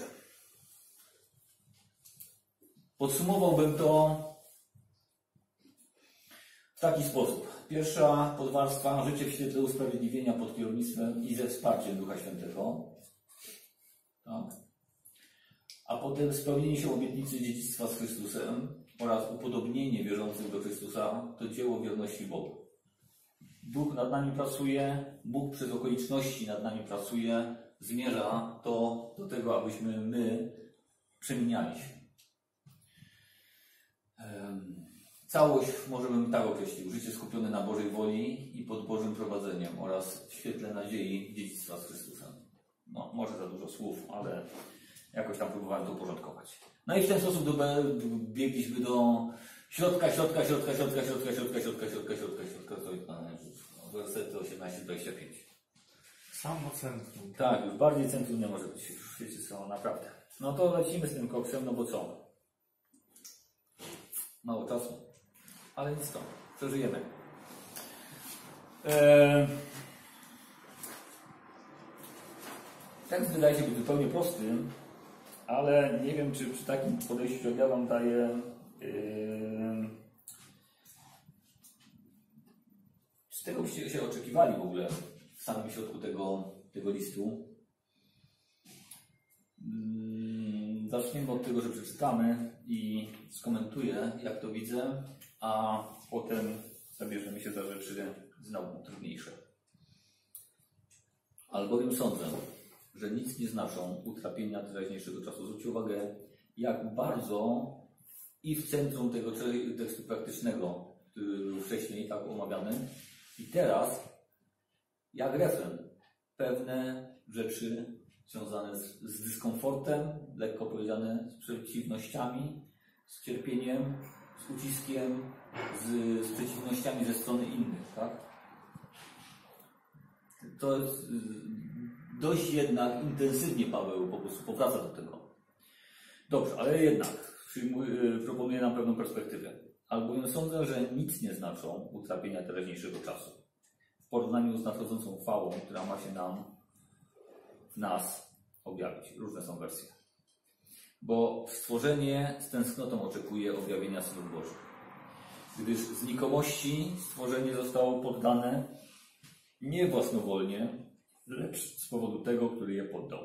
Speaker 1: Podsumowałbym to w taki sposób. Pierwsza podwarstwa, życie w świetle usprawiedliwienia pod kierownictwem i ze wsparciem Ducha Świętego. Tak. A potem spełnienie się obietnicy dziedzictwa z Chrystusem oraz upodobnienie wierzących do Chrystusa to dzieło wierności Bogu. Duch nad nami pracuje, Bóg przez okoliczności nad nami pracuje, zmierza to do tego, abyśmy my przemieniali się. Całość możemy tak określić. Życie skupione na Bożej woli i pod Bożym prowadzeniem oraz w świetle nadziei dziedzictwa z Chrystusem. No, może za dużo słów, ale jakoś tam próbowałem to uporządkować. No i w ten sposób biegliśmy do środka, wersety 18-25.
Speaker 2: Samo centrum.
Speaker 1: Tak, już bardziej centrum nie może być. Już wiecie co, naprawdę. No to lecimy z tym koksem, no bo co? Mało czasu. Ale nic to. Przeżyjemy. Tekst wydaje się być zupełnie prosty, ale nie wiem, czy przy takim podejściu, jak ja Wam daję, z tego byście się oczekiwali w ogóle w samym środku tego listu. Zaczniemy od tego, że przeczytamy i skomentuję, jak to widzę, a potem zabierzemy się za rzeczy znowu trudniejsze. Albowiem sądzę, że nic nie znaczą utrapienia teraźniejszego czasu. Zwróćcie uwagę, jak bardzo i w centrum tego tekstu praktycznego, który był wcześniej tak omawiany, i teraz, jak refren, pewne rzeczy związane z dyskomfortem, lekko powiedziane, z przeciwnościami, z cierpieniem, z uciskiem, z przeciwnościami ze strony innych, tak? To jest dość jednak intensywnie Paweł po prostu powraca do tego. Dobrze, ale jednak proponuję nam pewną perspektywę. Albowiem sądzę, że nic nie znaczą utrapienia teraźniejszego czasu w porównaniu z nadchodzącą chwałą, która ma się w nas objawić. Różne są wersje. Bo stworzenie z tęsknotą oczekuje objawienia synów Bożych. Gdyż z nikomości stworzenie zostało poddane nie własnowolnie, lecz z powodu tego, który je poddał.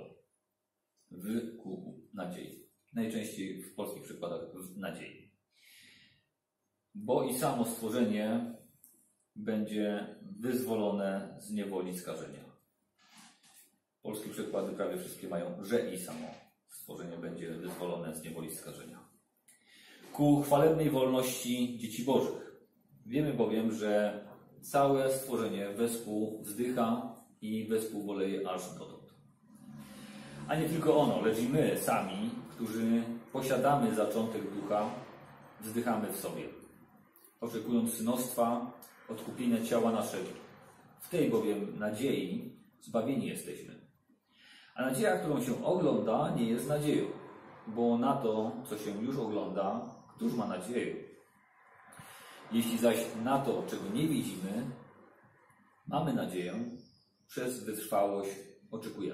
Speaker 1: Ku nadziei. Najczęściej w polskich przykładach w nadziei. Bo i samo stworzenie będzie wyzwolone z niewoli skażenia. Polskie przykłady prawie wszystkie mają, że i samo stworzenie będzie wyzwolone z niewoli skażenia. Ku chwalebnej wolności dzieci Bożych. Wiemy bowiem, że całe stworzenie wespół wzdycha i wespół boleje aż dotąd. A nie tylko ono, lecz i my sami, którzy posiadamy zaczątek ducha, wzdychamy w sobie, oczekując synostwa, odkupienia ciała naszego. W tej bowiem nadziei zbawieni jesteśmy. A nadzieja, którą się ogląda, nie jest nadzieją, bo na to, co się już ogląda, któż ma nadzieję? Jeśli zaś na to, czego nie widzimy, mamy nadzieję, przez wytrwałość oczekujemy.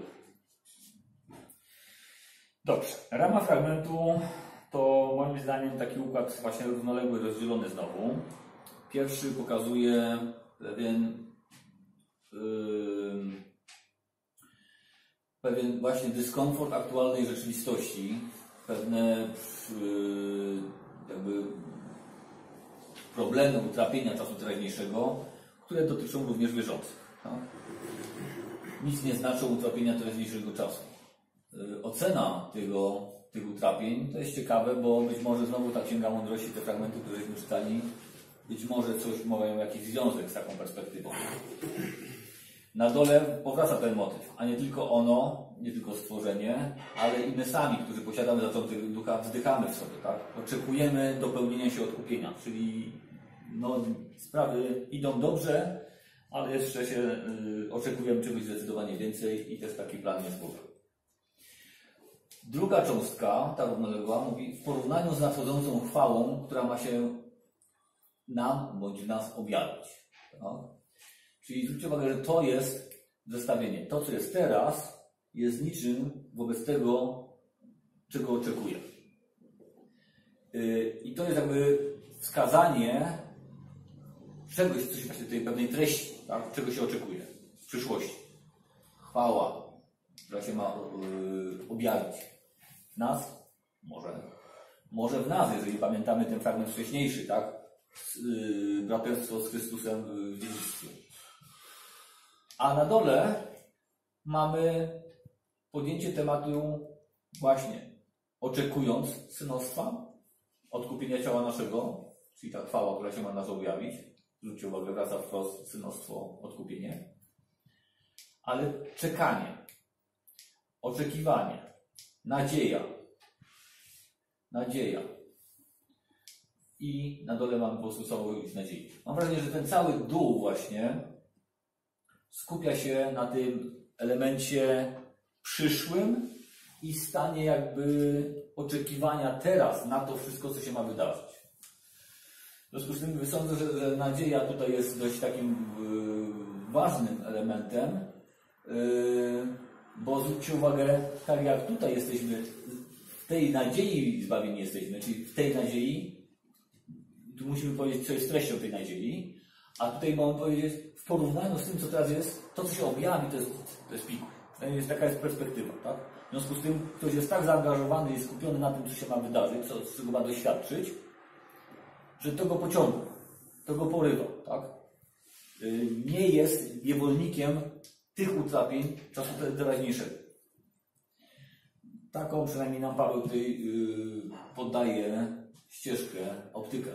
Speaker 1: Dobrze. Rama fragmentu to moim zdaniem taki układ właśnie równoległy, rozdzielony znowu. Pierwszy pokazuje pewien właśnie dyskomfort aktualnej rzeczywistości, pewne jakby problemy utrapienia czasu teraźniejszego, które dotyczą również wierzących. Tak? Nic nie znaczą utrapienia teraźniejszego czasu. Ocena tych utrapień to jest ciekawe, bo być może znowu ta Księga Mądrości, te fragmenty, któreśmy czytali, być może coś mają jakiś związek z taką perspektywą. Na dole powraca ten motyw, a nie tylko ono, nie tylko stworzenie, ale i my sami, którzy posiadamy zaczątek ducha, wzdychamy w sobie, tak? Oczekujemy dopełnienia się odkupienia, czyli sprawy idą dobrze, ale jeszcze się oczekujemy czegoś zdecydowanie więcej i też taki plan jest w głowie. Druga cząstka, ta równoległa, mówi w porównaniu z nadchodzącą chwałą, która ma się nam bądź w nas objawić. Tak? Czyli zwróćcie uwagę, że to jest zestawienie. To, co jest teraz, jest niczym wobec tego, czego oczekuję. I to jest jakby wskazanie czegoś, coś właśnie tej pewnej treści, tak? Czego się oczekuje w przyszłości. Chwała, która się ma objawić w nas, może w nas, jeżeli pamiętamy ten fragment wcześniejszy, tak? Braterstwo z Chrystusem w dziedzictwie. A na dole mamy podjęcie tematu właśnie oczekując synostwa, odkupienia ciała naszego, czyli ta chwała, która się ma nas objawić. Zwróćcie uwagę, wraca wprost synostwo, odkupienie. Ale czekanie, oczekiwanie, nadzieja. I na dole mamy po prostu całość nadziei. Mam wrażenie, że ten cały dół właśnie skupia się na tym elemencie przyszłym i stanie jakby oczekiwania teraz na to wszystko, co się ma wydarzyć. W związku z tym sądzę, że nadzieja tutaj jest dość takim ważnym elementem, bo zwróćcie uwagę, tak jak tutaj jesteśmy, w tej nadziei zbawieni jesteśmy, czyli w tej nadziei, tu musimy powiedzieć, co jest treścią tej nadziei, a tutaj mamy powiedzieć, w porównaniu z tym, co teraz jest, to, co się objawi, to jest piku. Taka jest perspektywa, tak? W związku z tym ktoś jest tak zaangażowany i skupiony na tym, co się ma wydarzyć, czego ma doświadczyć, że to go pociąga, to go porywa, tak? Nie jest niewolnikiem tych utrapień czasu teraźniejszego. Taką przynajmniej nam Paweł tutaj podaje ścieżkę, optykę.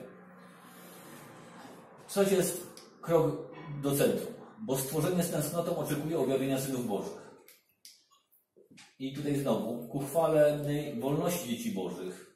Speaker 1: Coś jest krok do centrum, bo stworzenie z tęsknotą oczekuje objawienia synów Bożych. I tutaj znowu, ku chwalebnej wolności dzieci Bożych.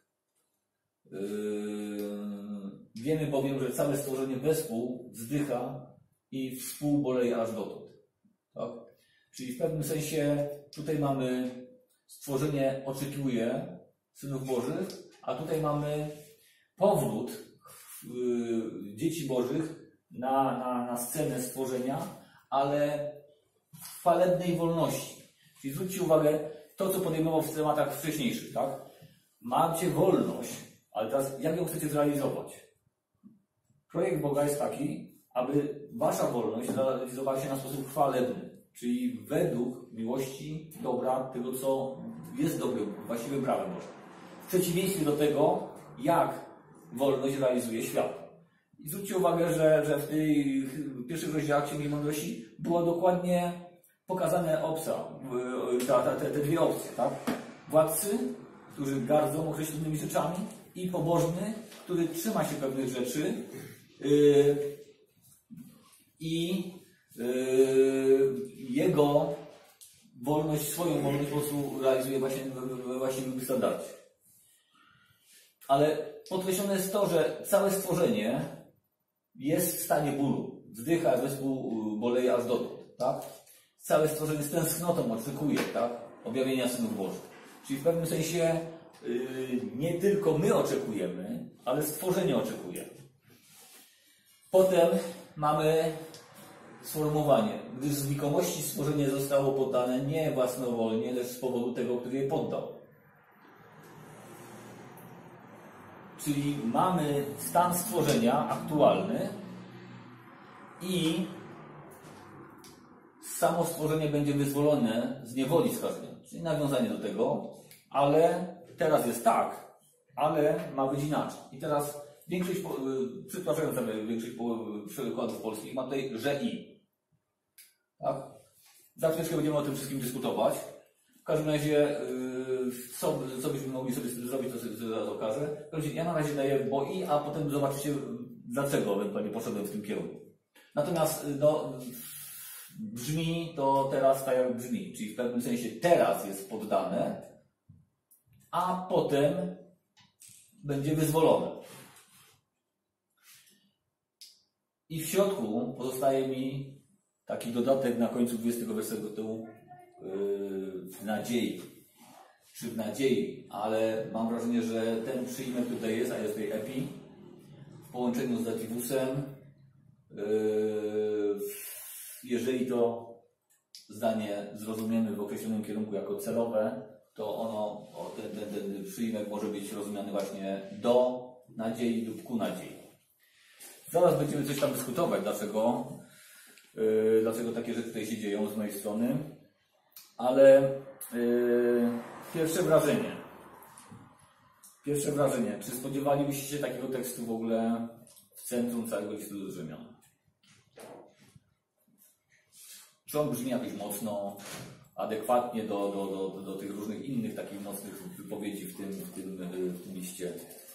Speaker 1: Wiemy bowiem, że całe stworzenie wespół wzdycha i współboleje aż dotąd. Tak? Czyli w pewnym sensie tutaj mamy stworzenie oczekiuje synów Bożych, a tutaj powrót dzieci Bożych na scenę stworzenia, ale w chwalebnej wolności. Czyli zwróćcie uwagę, to co podejmował w tematach wcześniejszych, tak? Macie wolność, ale teraz jak ją chcecie zrealizować? Projekt Boga jest taki, aby wasza wolność zrealizowała się na sposób chwalebny, czyli według miłości, dobra, tego co jest dobrym, właściwym prawem Bożym. W przeciwieństwie do tego, jak wolność realizuje świat. I zwróćcie uwagę, że w tych pierwszych rozdziałach Księgi Mądrości było dokładnie pokazane te dwie opcje, tak? Władcy, którzy gardzą określonymi rzeczami, i pobożny, który trzyma się pewnych rzeczy i jego wolność, swoją wolność po prostu realizuje właśnie we właściwym standardzie. Ale podkreślone jest to, że całe stworzenie jest w stanie bólu. Wzdycha, wespół boleje aż dotąd. Tak? Całe stworzenie z tęsknotą oczekuje, tak? Objawienia synów Bożych. Czyli w pewnym sensie nie tylko my oczekujemy, ale stworzenie oczekuje. Potem mamy sformułowanie, gdyż z znikomości stworzenie zostało poddane nie własnowolnie, lecz z powodu tego, który je poddał. Czyli mamy stan stworzenia aktualny i samo stworzenie będzie wyzwolone z niewoli skażenia. Czyli nawiązanie do tego, ale teraz jest tak, ale ma być inaczej. I teraz większość, przytłaczając sobie większość przykładów polskich, ma tutaj że i. Tak? Za chwileczkę będziemy o tym wszystkim dyskutować. W każdym razie, co byśmy mogli sobie z tym zrobić, to sobie zaraz okażę. Ja na razie daję bo i, a potem zobaczycie, dlaczego ewentualnie poszedłem w tym kierunku. Natomiast brzmi to teraz tak jak brzmi, czyli w pewnym sensie teraz jest poddane, a potem będzie wyzwolone. I w środku pozostaje mi taki dodatek na końcu 20 wersetu w nadziei. Czy w nadziei, ale mam wrażenie, że ten przyimek tutaj jest, a jest tutaj epi, w połączeniu z dativusem. Jeżeli to zdanie zrozumiemy w określonym kierunku jako celowe, to ten przyimek może być rozumiany właśnie do nadziei lub ku nadziei. Zaraz będziemy coś tam dyskutować, dlaczego takie rzeczy tutaj się dzieją z mojej strony, ale pierwsze wrażenie, czy spodziewalibyście się takiego tekstu w ogóle w centrum całego listu do Rzymian? Czy on brzmi jakoś mocno, adekwatnie do tych różnych innych takich mocnych wypowiedzi w tym liście?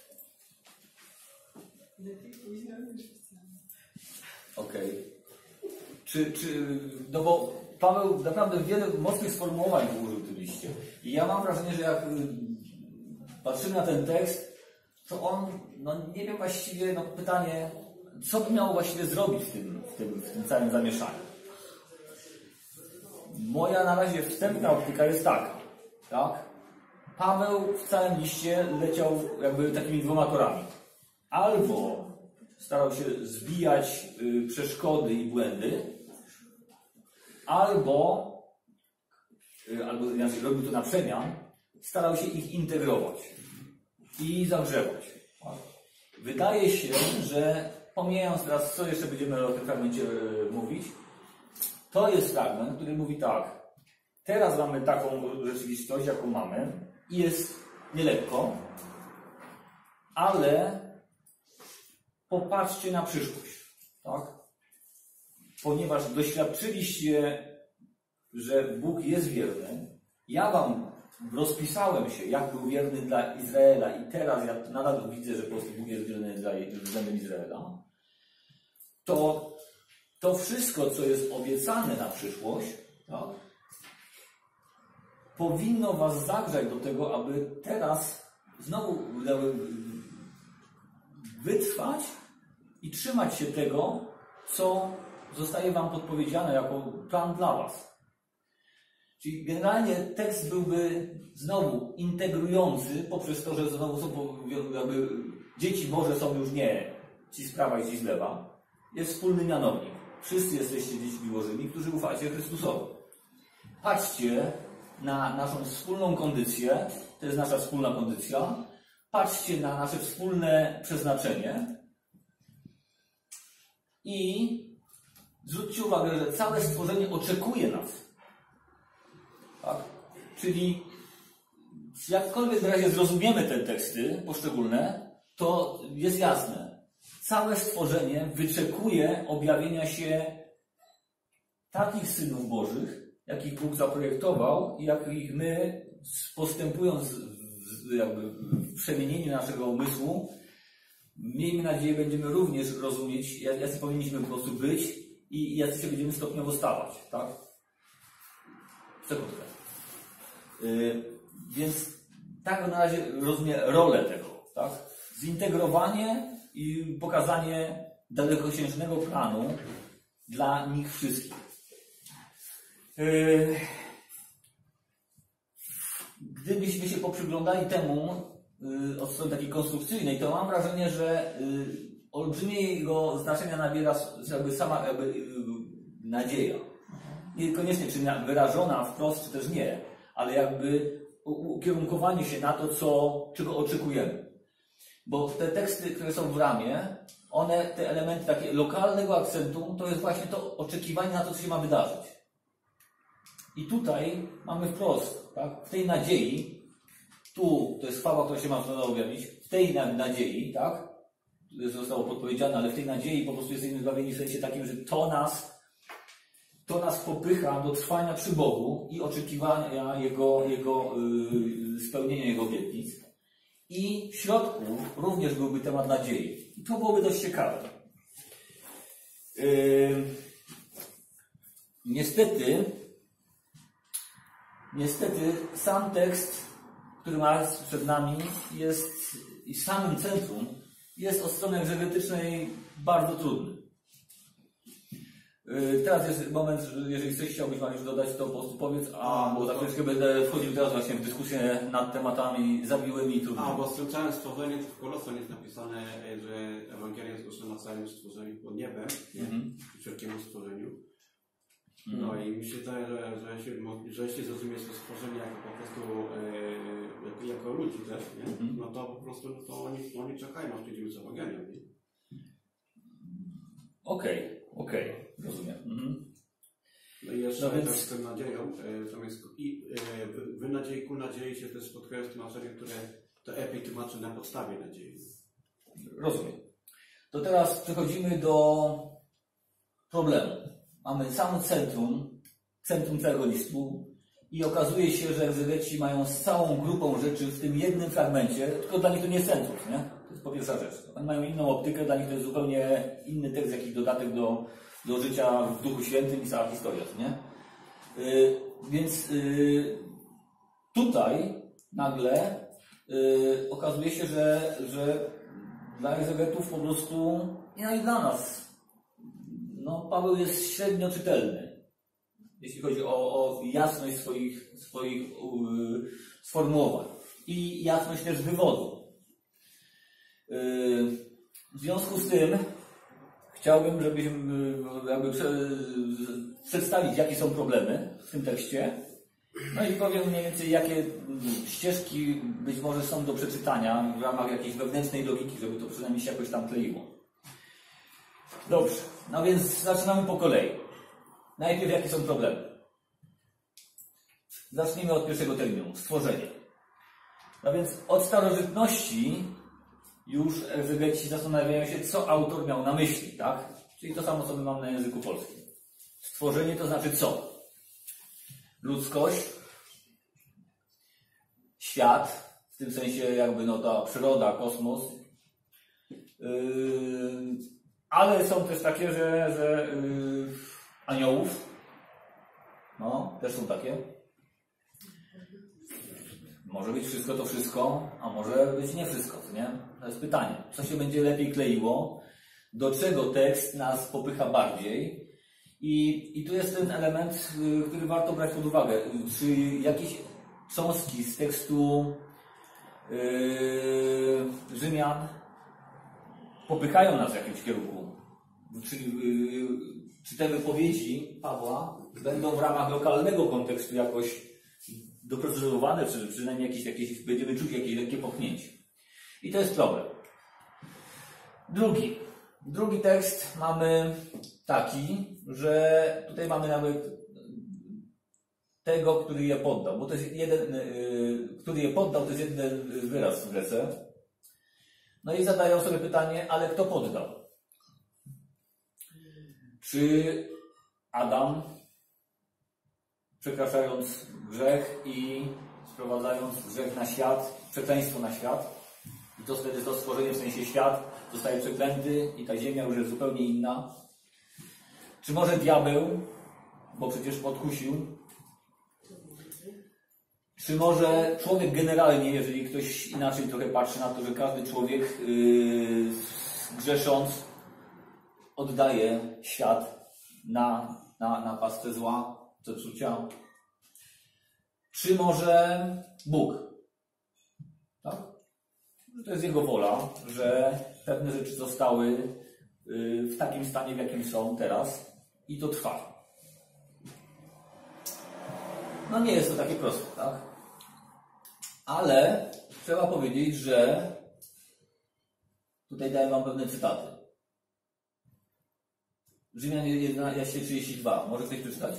Speaker 1: Okej. No bo Paweł naprawdę wiele mocnych sformułowań użył w tym liście. I ja mam wrażenie, że jak patrzymy na ten tekst, to on, nie wiem właściwie, pytanie, co by miało właściwie zrobić w tym całym zamieszaniu. Moja na razie wstępna optyka jest taka, tak? Paweł w całym liście leciał jakby takimi dwoma torami. Albo starał się zbijać przeszkody i błędy, albo inaczej, robił to na przemian, starał się ich integrować i zagrzewać. Wydaje się, że pomijając teraz, co jeszcze będziemy o tym fragmencie mówić, to jest fragment, który mówi tak: teraz mamy taką rzeczywistość, jaką mamy i jest nielekko, ale popatrzcie na przyszłość, tak? Ponieważ doświadczyliście, że Bóg jest wierny, ja wam rozpisałem się, jak był wierny dla Izraela i teraz ja nadal widzę, że po prostu Bóg jest wierny względem Izraela, to wszystko, co jest obiecane na przyszłość, tak, powinno was zagrzać do tego, aby teraz znowu wytrwać i trzymać się tego, co zostaje wam podpowiedziane jako plan dla was. Czyli generalnie tekst byłby znowu integrujący poprzez to, że znowu są jakby dzieci Boże są już nie ci z prawa i ci z lewa. Jest wspólny mianownik. Wszyscy jesteście dziećmi Bożymi, którzy ufacie Chrystusowi. Patrzcie na naszą wspólną kondycję, to jest nasza wspólna kondycja. Patrzcie na nasze wspólne przeznaczenie i zwróćcie uwagę, że całe stworzenie oczekuje nas. Tak? Czyli jakkolwiek w razie zrozumiemy te teksty poszczególne, to jest jasne. Całe stworzenie wyczekuje objawienia się takich synów Bożych, jakich Bóg zaprojektował i jakich my, postępując w przemienieniu naszego umysłu, miejmy nadzieję, będziemy również rozumieć, jacy powinniśmy po prostu być i jacy się będziemy stopniowo stawać. Tak? Sekundkę. Więc tak na razie rozumiem rolę tego. Tak? Zintegrowanie i pokazanie dalekosiężnego planu dla nich wszystkich. Gdybyśmy się poprzyglądali temu od strony takiej konstrukcyjnej, to mam wrażenie, że olbrzymiego znaczenia nabiera sama nadzieja. Niekoniecznie czy wyrażona wprost, czy też nie, ale jakby ukierunkowanie się na to, czego oczekujemy. Bo te teksty, które są w ramie, one, te elementy takie lokalnego akcentu, to jest właśnie to oczekiwanie na to, co się ma wydarzyć. I tutaj mamy wprost, tak? W tej nadziei, tu to jest chwała, która się ma objawić, w tej nadziei, tak? Zostało podpowiedziane, ale w tej nadziei po prostu jesteśmy zbawieni w sensie takim, że to nas popycha do trwania przy Bogu i oczekiwania Jego spełnienia Jego obietnic. I w środku również byłby temat nadziei. I to byłoby dość ciekawe. Niestety sam tekst, który ma przed nami, jest i samym centrum, jest od strony egzegetycznej bardzo trudny. Teraz jest moment, jeżeli coś chciałbyś Wam już dodać, to po prostu powiedz, bo za chwileczkę będę wchodził teraz właśnie w dyskusję nad tematami zawiłymi i trudnymi.
Speaker 3: Bo z tym całym stworzeniem w Kolosan jest napisane, że Ewangelia jest zgłoszona całym stworzeniu pod niebem, wszelkiemu stworzeniu. No i mi się wydaje, że jeśli zrozumieć to stworzenie jako po prostu jako ludzi też, nie? No to po prostu to oni czekają, aż przyjdziemy z Ewangelią.
Speaker 1: Okej, rozumiem.
Speaker 3: No i jeszcze tak z tą nadzieją, zamiast ku nadziei się też spotkają z tłumaczeniem, które to Epi tłumaczy na podstawie nadziei.
Speaker 1: Rozumiem. To teraz przechodzimy do problemu. Mamy samo centrum całego listu i okazuje się, że egzegeci mają z całą grupą rzeczy w tym jednym fragmencie, tylko dla nich to nie jest centrum, nie? To jest po pierwsza rzecz. Oni mają inną optykę, dla nich to jest zupełnie inny tekst, jakiś dodatek do życia w Duchu Świętym i cała historia, nie? Więc tutaj nagle okazuje się, że dla egzegetów po prostu, i dla nas, Paweł jest średnio czytelny, jeśli chodzi o jasność swoich sformułowań. i jasność też wywodu. W związku z tym chciałbym, żebyśmy przedstawić, jakie są problemy w tym tekście. No i powiem mniej więcej, jakie ścieżki być może są do przeczytania w ramach jakiejś wewnętrznej logiki, żeby to przynajmniej się jakoś tam kleiło. Dobrze, no więc zaczynamy po kolei. Najpierw jakie są problemy? Zacznijmy od pierwszego terminu, stworzenie. No więc od starożytności już egzegeci zastanawiają się, co autor miał na myśli, tak? Czyli to samo, co my mamy na języku polskim. Stworzenie to znaczy co? Ludzkość, świat, w tym sensie jakby no ta przyroda, kosmos, ale są też takie, że aniołów, no, też są takie. Może być wszystko to wszystko, a może być nie wszystko, co nie? To jest pytanie, co się będzie lepiej kleiło, do czego tekst nas popycha bardziej. I tu jest ten element, który warto brać pod uwagę. Czy jakieś cząstki z tekstu Rzymian popychają nas w jakimś kierunku? Czy te wypowiedzi Pawła będą w ramach lokalnego kontekstu jakoś doprecyzowane, czy przynajmniej jakieś będziemy czuć jakieś lekkie popchnięcie? I to jest problem. Drugi tekst mamy taki, że tutaj mamy nawet tego, który je poddał, bo to jest który je poddał, to jest jeden wyraz w Grece. No i zadają sobie pytanie, ale kto poddał? Czy Adam, przekraczając grzech i sprowadzając grzech na świat, przekleństwo na świat, i to wtedy to stworzenie, w sensie świat, zostaje przeklęty i ta ziemia już jest zupełnie inna. Czy może diabeł, bo przecież podkusił? Czy może człowiek generalnie, jeżeli ktoś inaczej trochę patrzy na to, że każdy człowiek grzesząc oddaje świat na pastwę zła, zepsucia? Czy może Bóg? Tak? To jest Jego wola, że pewne rzeczy zostały w takim stanie, w jakim są teraz i to trwa. No nie jest to takie proste, tak? Ale trzeba powiedzieć, że tutaj daję Wam pewne cytaty. Rzymian 11:32. Może ktoś przeczytać?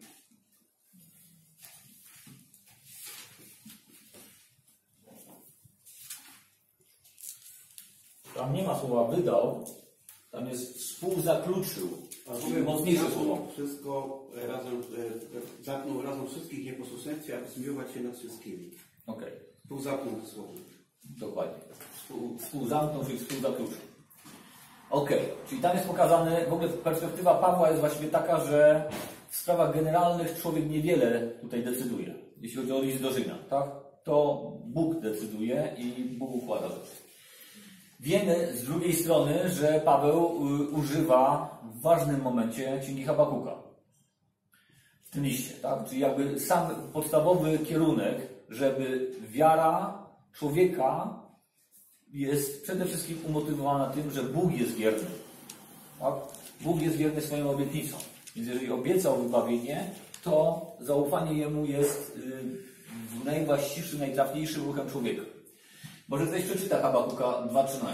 Speaker 1: Tam nie ma słowa wydał, tam jest współzakluczył. Mocniejsze słowo.
Speaker 3: Wszystko razem, zamknął razem wszystkich nieposłuszeństwie, aby zmiłować się nad wszystkimi.
Speaker 1: Okej.
Speaker 3: Współzamknął to słowo.
Speaker 1: Dokładnie. Współzamknął, czyli współzakluczył. Okej. Czyli tam jest pokazane, w ogóle perspektywa Pawła jest właściwie taka, że w sprawach generalnych człowiek niewiele tutaj decyduje. Jeśli chodzi o list do Rzymian, tak? To Bóg decyduje i Bóg układa rzeczy. Wiemy z drugiej strony, że Paweł używa w ważnym momencie Księgi Habakuka w tym liście, tak? Czyli jakby sam podstawowy kierunek, żeby wiara człowieka jest przede wszystkim umotywowana tym, że Bóg jest wierny. Tak? Bóg jest wierny swoim obietnicom. Więc jeżeli obiecał wybawienie, to zaufanie Jemu jest najwłaściwszym, najtrafniejszym ruchem człowieka. Może ktoś przeczyta Habakuka 2:13.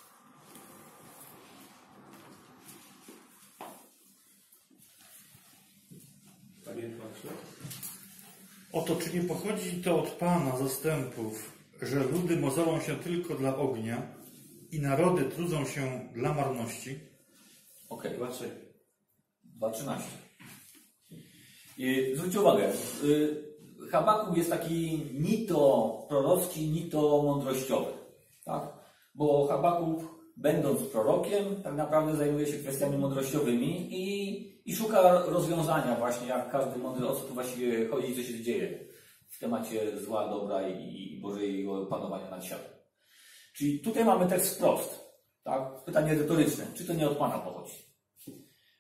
Speaker 3: Panie Patrze.
Speaker 2: Oto czy nie pochodzi to od Pana zastępów, że ludy mozolą się tylko dla ognia i narody trudzą się dla marności?
Speaker 1: Okej.
Speaker 3: 2:13.
Speaker 1: Zwróćcie uwagę, Habakuk jest taki ni to prorocki, ni to mądrościowy. Tak? Bo Habakuk, będąc prorokiem, tak naprawdę zajmuje się kwestiami mądrościowymi i szuka rozwiązania właśnie, jak każdy mądry, o co tu właściwie chodzi, co się dzieje w temacie zła, dobra i Bożego panowania nad światem. Czyli tutaj mamy tekst wprost. Tak? Pytanie retoryczne. Czy to nie od Pana pochodzi?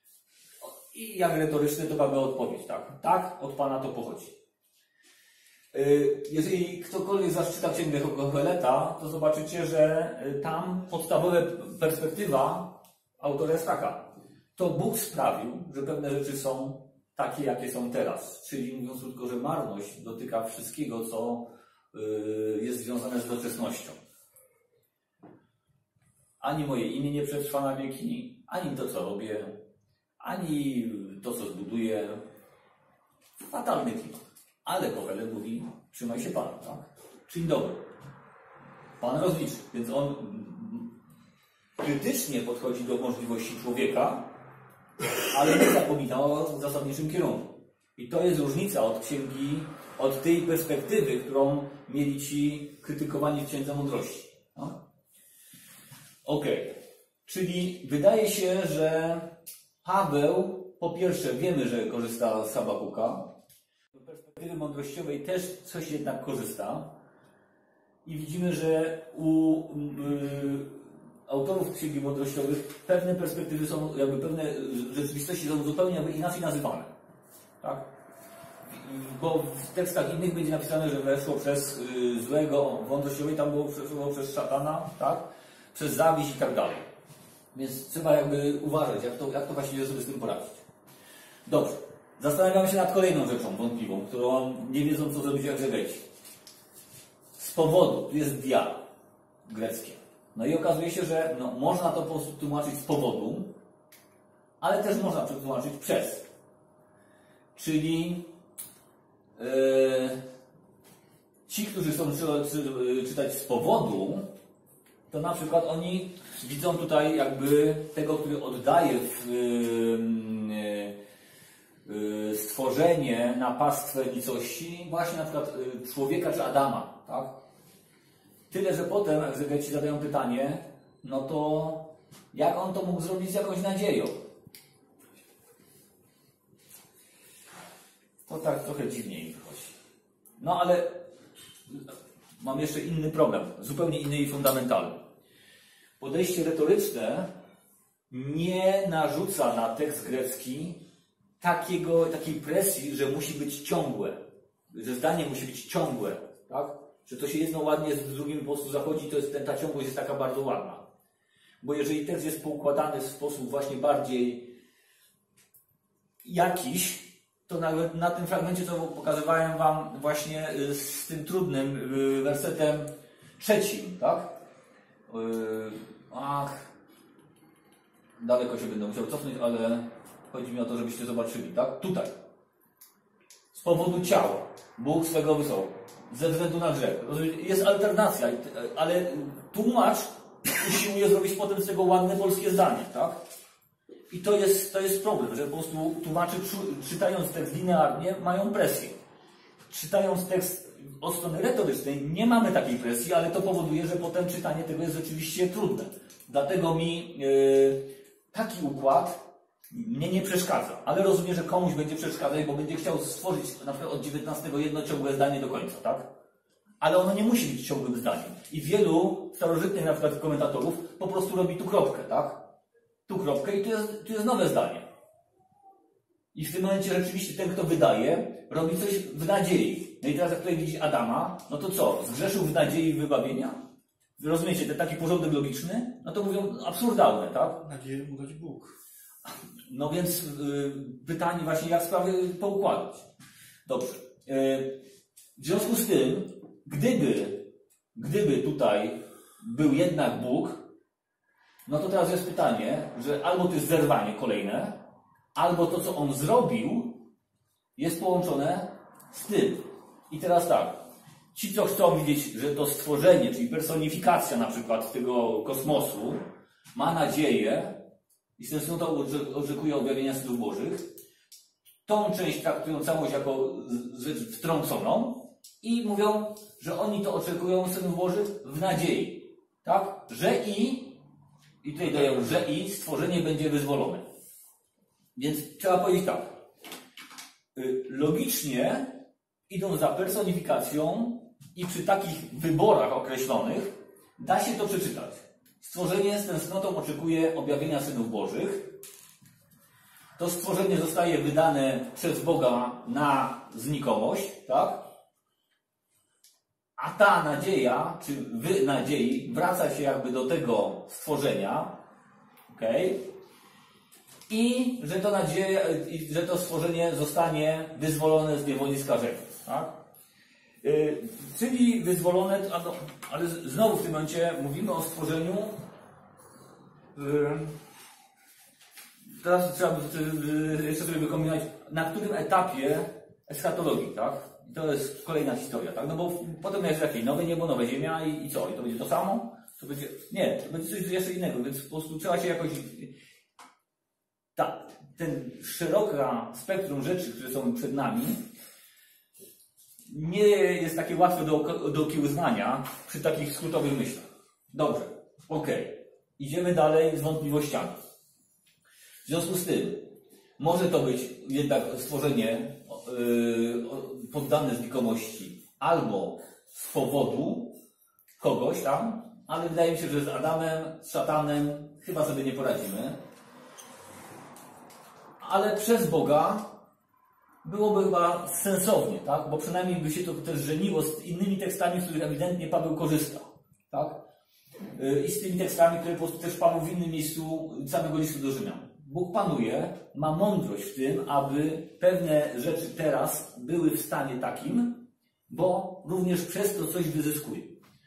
Speaker 1: I jak retoryczne, to mamy odpowiedź. Tak, tak, od Pana to pochodzi. Jeżeli ktokolwiek zaszczyta księgę Koheleta, to zobaczycie, że tam podstawowa perspektywa autora jest taka. To Bóg sprawił, że pewne rzeczy są takie, jakie są teraz. Czyli mówiąc krótko, że marność dotyka wszystkiego, co jest związane z doczesnością. Ani moje imię nie przetrwa na wieki, ani to, co robię, ani to, co zbuduję. Fatalny klimat. Ale Kohelet mówi, trzymaj się Pana, tak? Czyń dobry. Pan rozliczy. Więc on krytycznie podchodzi do możliwości człowieka, ale nie zapomina o zasadniczym kierunku. I to jest różnica od księgi, od tej perspektywy, którą mieli ci krytykowani w Księdze Mądrości. No? Okej. Czyli wydaje się, że Paweł, po pierwsze wiemy, że korzysta z Habakuka. Z perspektywy mądrościowej też coś jednak korzysta. I widzimy, że u autorów księgi mądrościowych pewne perspektywy są, jakby pewne rzeczywistości są zupełnie jakby inaczej nazywane. Tak? Bo w tekstach innych będzie napisane, że weszło przez złego, w mądrościowej tam było weszło przez szatana, tak? Przez zawiść i tak dalej. Więc trzeba jakby uważać, jak to właściwie sobie z tym poradzić. Dobrze. Zastanawiamy się nad kolejną rzeczą wątpliwą, którą nie wiedzą, co zrobić egzegeci. Z powodu, tu jest dia greckie. No i okazuje się, że można to po prostu tłumaczyć z powodu, ale też można przetłumaczyć przez. Czyli ci, którzy chcą czytać z powodu, to na przykład oni widzą tutaj jakby tego, który oddaje stworzenie na pastwę nicości, właśnie na przykład człowieka czy Adama. Tak? Tyle, że potem egzegeci zadają pytanie, no to jak on to mógł zrobić z jakąś nadzieją? To tak trochę dziwnie im wychodzi. No ale mam jeszcze inny problem, zupełnie inny i fundamentalny. Podejście retoryczne nie narzuca na tekst grecki takiej presji, że musi być ciągłe, że zdanie musi być ciągłe, tak? Że to się jedno ładnie z drugim po prostu zachodzi, to jest, ta ciągłość jest taka bardzo ładna. Bo jeżeli tekst jest poukładany w sposób właśnie bardziej jakiś, to nawet na tym fragmencie, co pokazywałem wam właśnie z tym trudnym wersetem 3, tak? Daleko się będę musiał cofnąć, ale chodzi mi o to, żebyście zobaczyli, tak? Tutaj. Z powodu ciała Bóg swego wysłał. Ze względu na grzech. Jest alternacja, ale tłumacz usiłuje zrobić potem z tego ładne polskie zdanie, tak? I to jest problem, że po prostu tłumacze, czytając tekst linearnie, mają presję. Czytając tekst od strony retorycznej nie mamy takiej presji, ale to powoduje, że potem czytanie tego jest rzeczywiście trudne. Dlatego mi taki układ mnie nie przeszkadza, ale rozumiem, że komuś będzie przeszkadzać, bo będzie chciał stworzyć na przykład od 19 jedno ciągłe zdanie do końca, tak? Ale ono nie musi być ciągłym zdaniem. I wielu starożytnych na przykład komentatorów po prostu robi tu kropkę, tak? Tu kropkę i tu jest nowe zdanie. I w tym momencie rzeczywiście ten, kto wydaje, robi coś w nadziei. No i teraz jak tutaj widzi Adama, no to co? Zgrzeszył w nadziei wybawienia? Wy rozumiecie, ten taki porządek logiczny? No to mówią absurdalne, tak?
Speaker 2: Nadzieję mu dać Bóg.
Speaker 1: No więc pytanie właśnie, jak sprawy poukładać. Dobrze. W związku z tym, gdyby tutaj był jednak Bóg, no to teraz jest pytanie, że albo to jest zerwanie kolejne, albo to, co on zrobił, jest połączone z tym. I teraz tak, ci, co chcą widzieć, że to stworzenie, czyli personifikacja na przykład tego kosmosu, ma nadzieję i z to oczekuje objawienia synów Bożych, tą część traktują całość jako rzecz wtrąconą i mówią, że oni to oczekują synów Bożych w nadziei. Tak? Że i tutaj dają, że i stworzenie będzie wyzwolone. Więc trzeba powiedzieć tak. Logicznie idąc za personifikacją i przy takich wyborach określonych da się to przeczytać. Stworzenie z tęsknotą oczekuje objawienia synów Bożych. To stworzenie zostaje wydane przez Boga na znikomość, tak? A ta nadzieja, czy w nadziei, wraca się jakby do tego stworzenia, okej? I że to nadzieja, że to stworzenie zostanie wyzwolone z niewoli skażenia, tak? Czyli wyzwolone, ale znowu w tym momencie mówimy o stworzeniu. Teraz trzeba jeszcze sobie wykombinować, na którym etapie eschatologii, tak? To jest kolejna historia, tak? No bo potem jest jakieś nowe niebo, nowe ziemia i co? I to będzie to samo? To będzie... Nie, to będzie coś jeszcze innego, więc po prostu trzeba się jakoś... Ten szeroka spektrum rzeczy, które są przed nami, nie jest takie łatwe do okiełznania przy takich skrótowych myślach. Dobrze, okej. Idziemy dalej z wątpliwościami. W związku z tym, może to być jednak stworzenie poddane znikomości albo z powodu kogoś tam, ale wydaje mi się, że z Adamem, z szatanem chyba sobie nie poradzimy. Ale przez Boga byłoby chyba sensownie, tak? Bo przynajmniej by się to też żeniło z innymi tekstami, z których ewidentnie Paweł korzysta, tak? I z tymi tekstami, które po prostu też Paweł w innym miejscu samego listu do Rzymian. Bóg panuje, ma mądrość w tym, aby pewne rzeczy teraz były w stanie takim, bo również przez to coś wyzyskuje.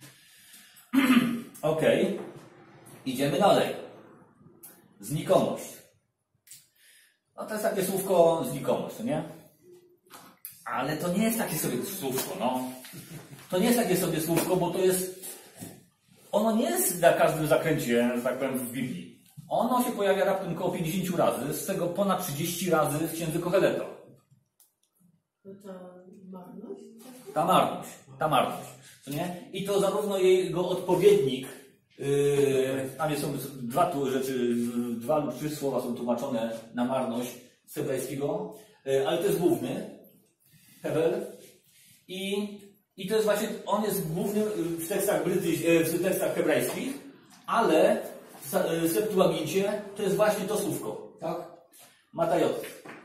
Speaker 1: Okej. Idziemy dalej. Znikomość. No to jest takie słówko znikomość, nie? Ale to nie jest takie sobie słówko, no. To nie jest takie sobie słówko, bo to jest... Ono nie jest na każdym zakręcie, że tak powiem, w Biblii. Ono się pojawia raptem około 50 razy, z tego ponad 30 razy w księdze Koheleta.
Speaker 4: To ta marność?
Speaker 1: Ta marność. Co nie? I to zarówno jego odpowiednik, tam są dwa lub trzy słowa są tłumaczone na marność z hebrajskiego, ale to jest główny, Hebel. I to jest właśnie, on jest główny w tekstach hebrajskich, ale w Septuagincie to jest właśnie to słówko, tak? Matajot.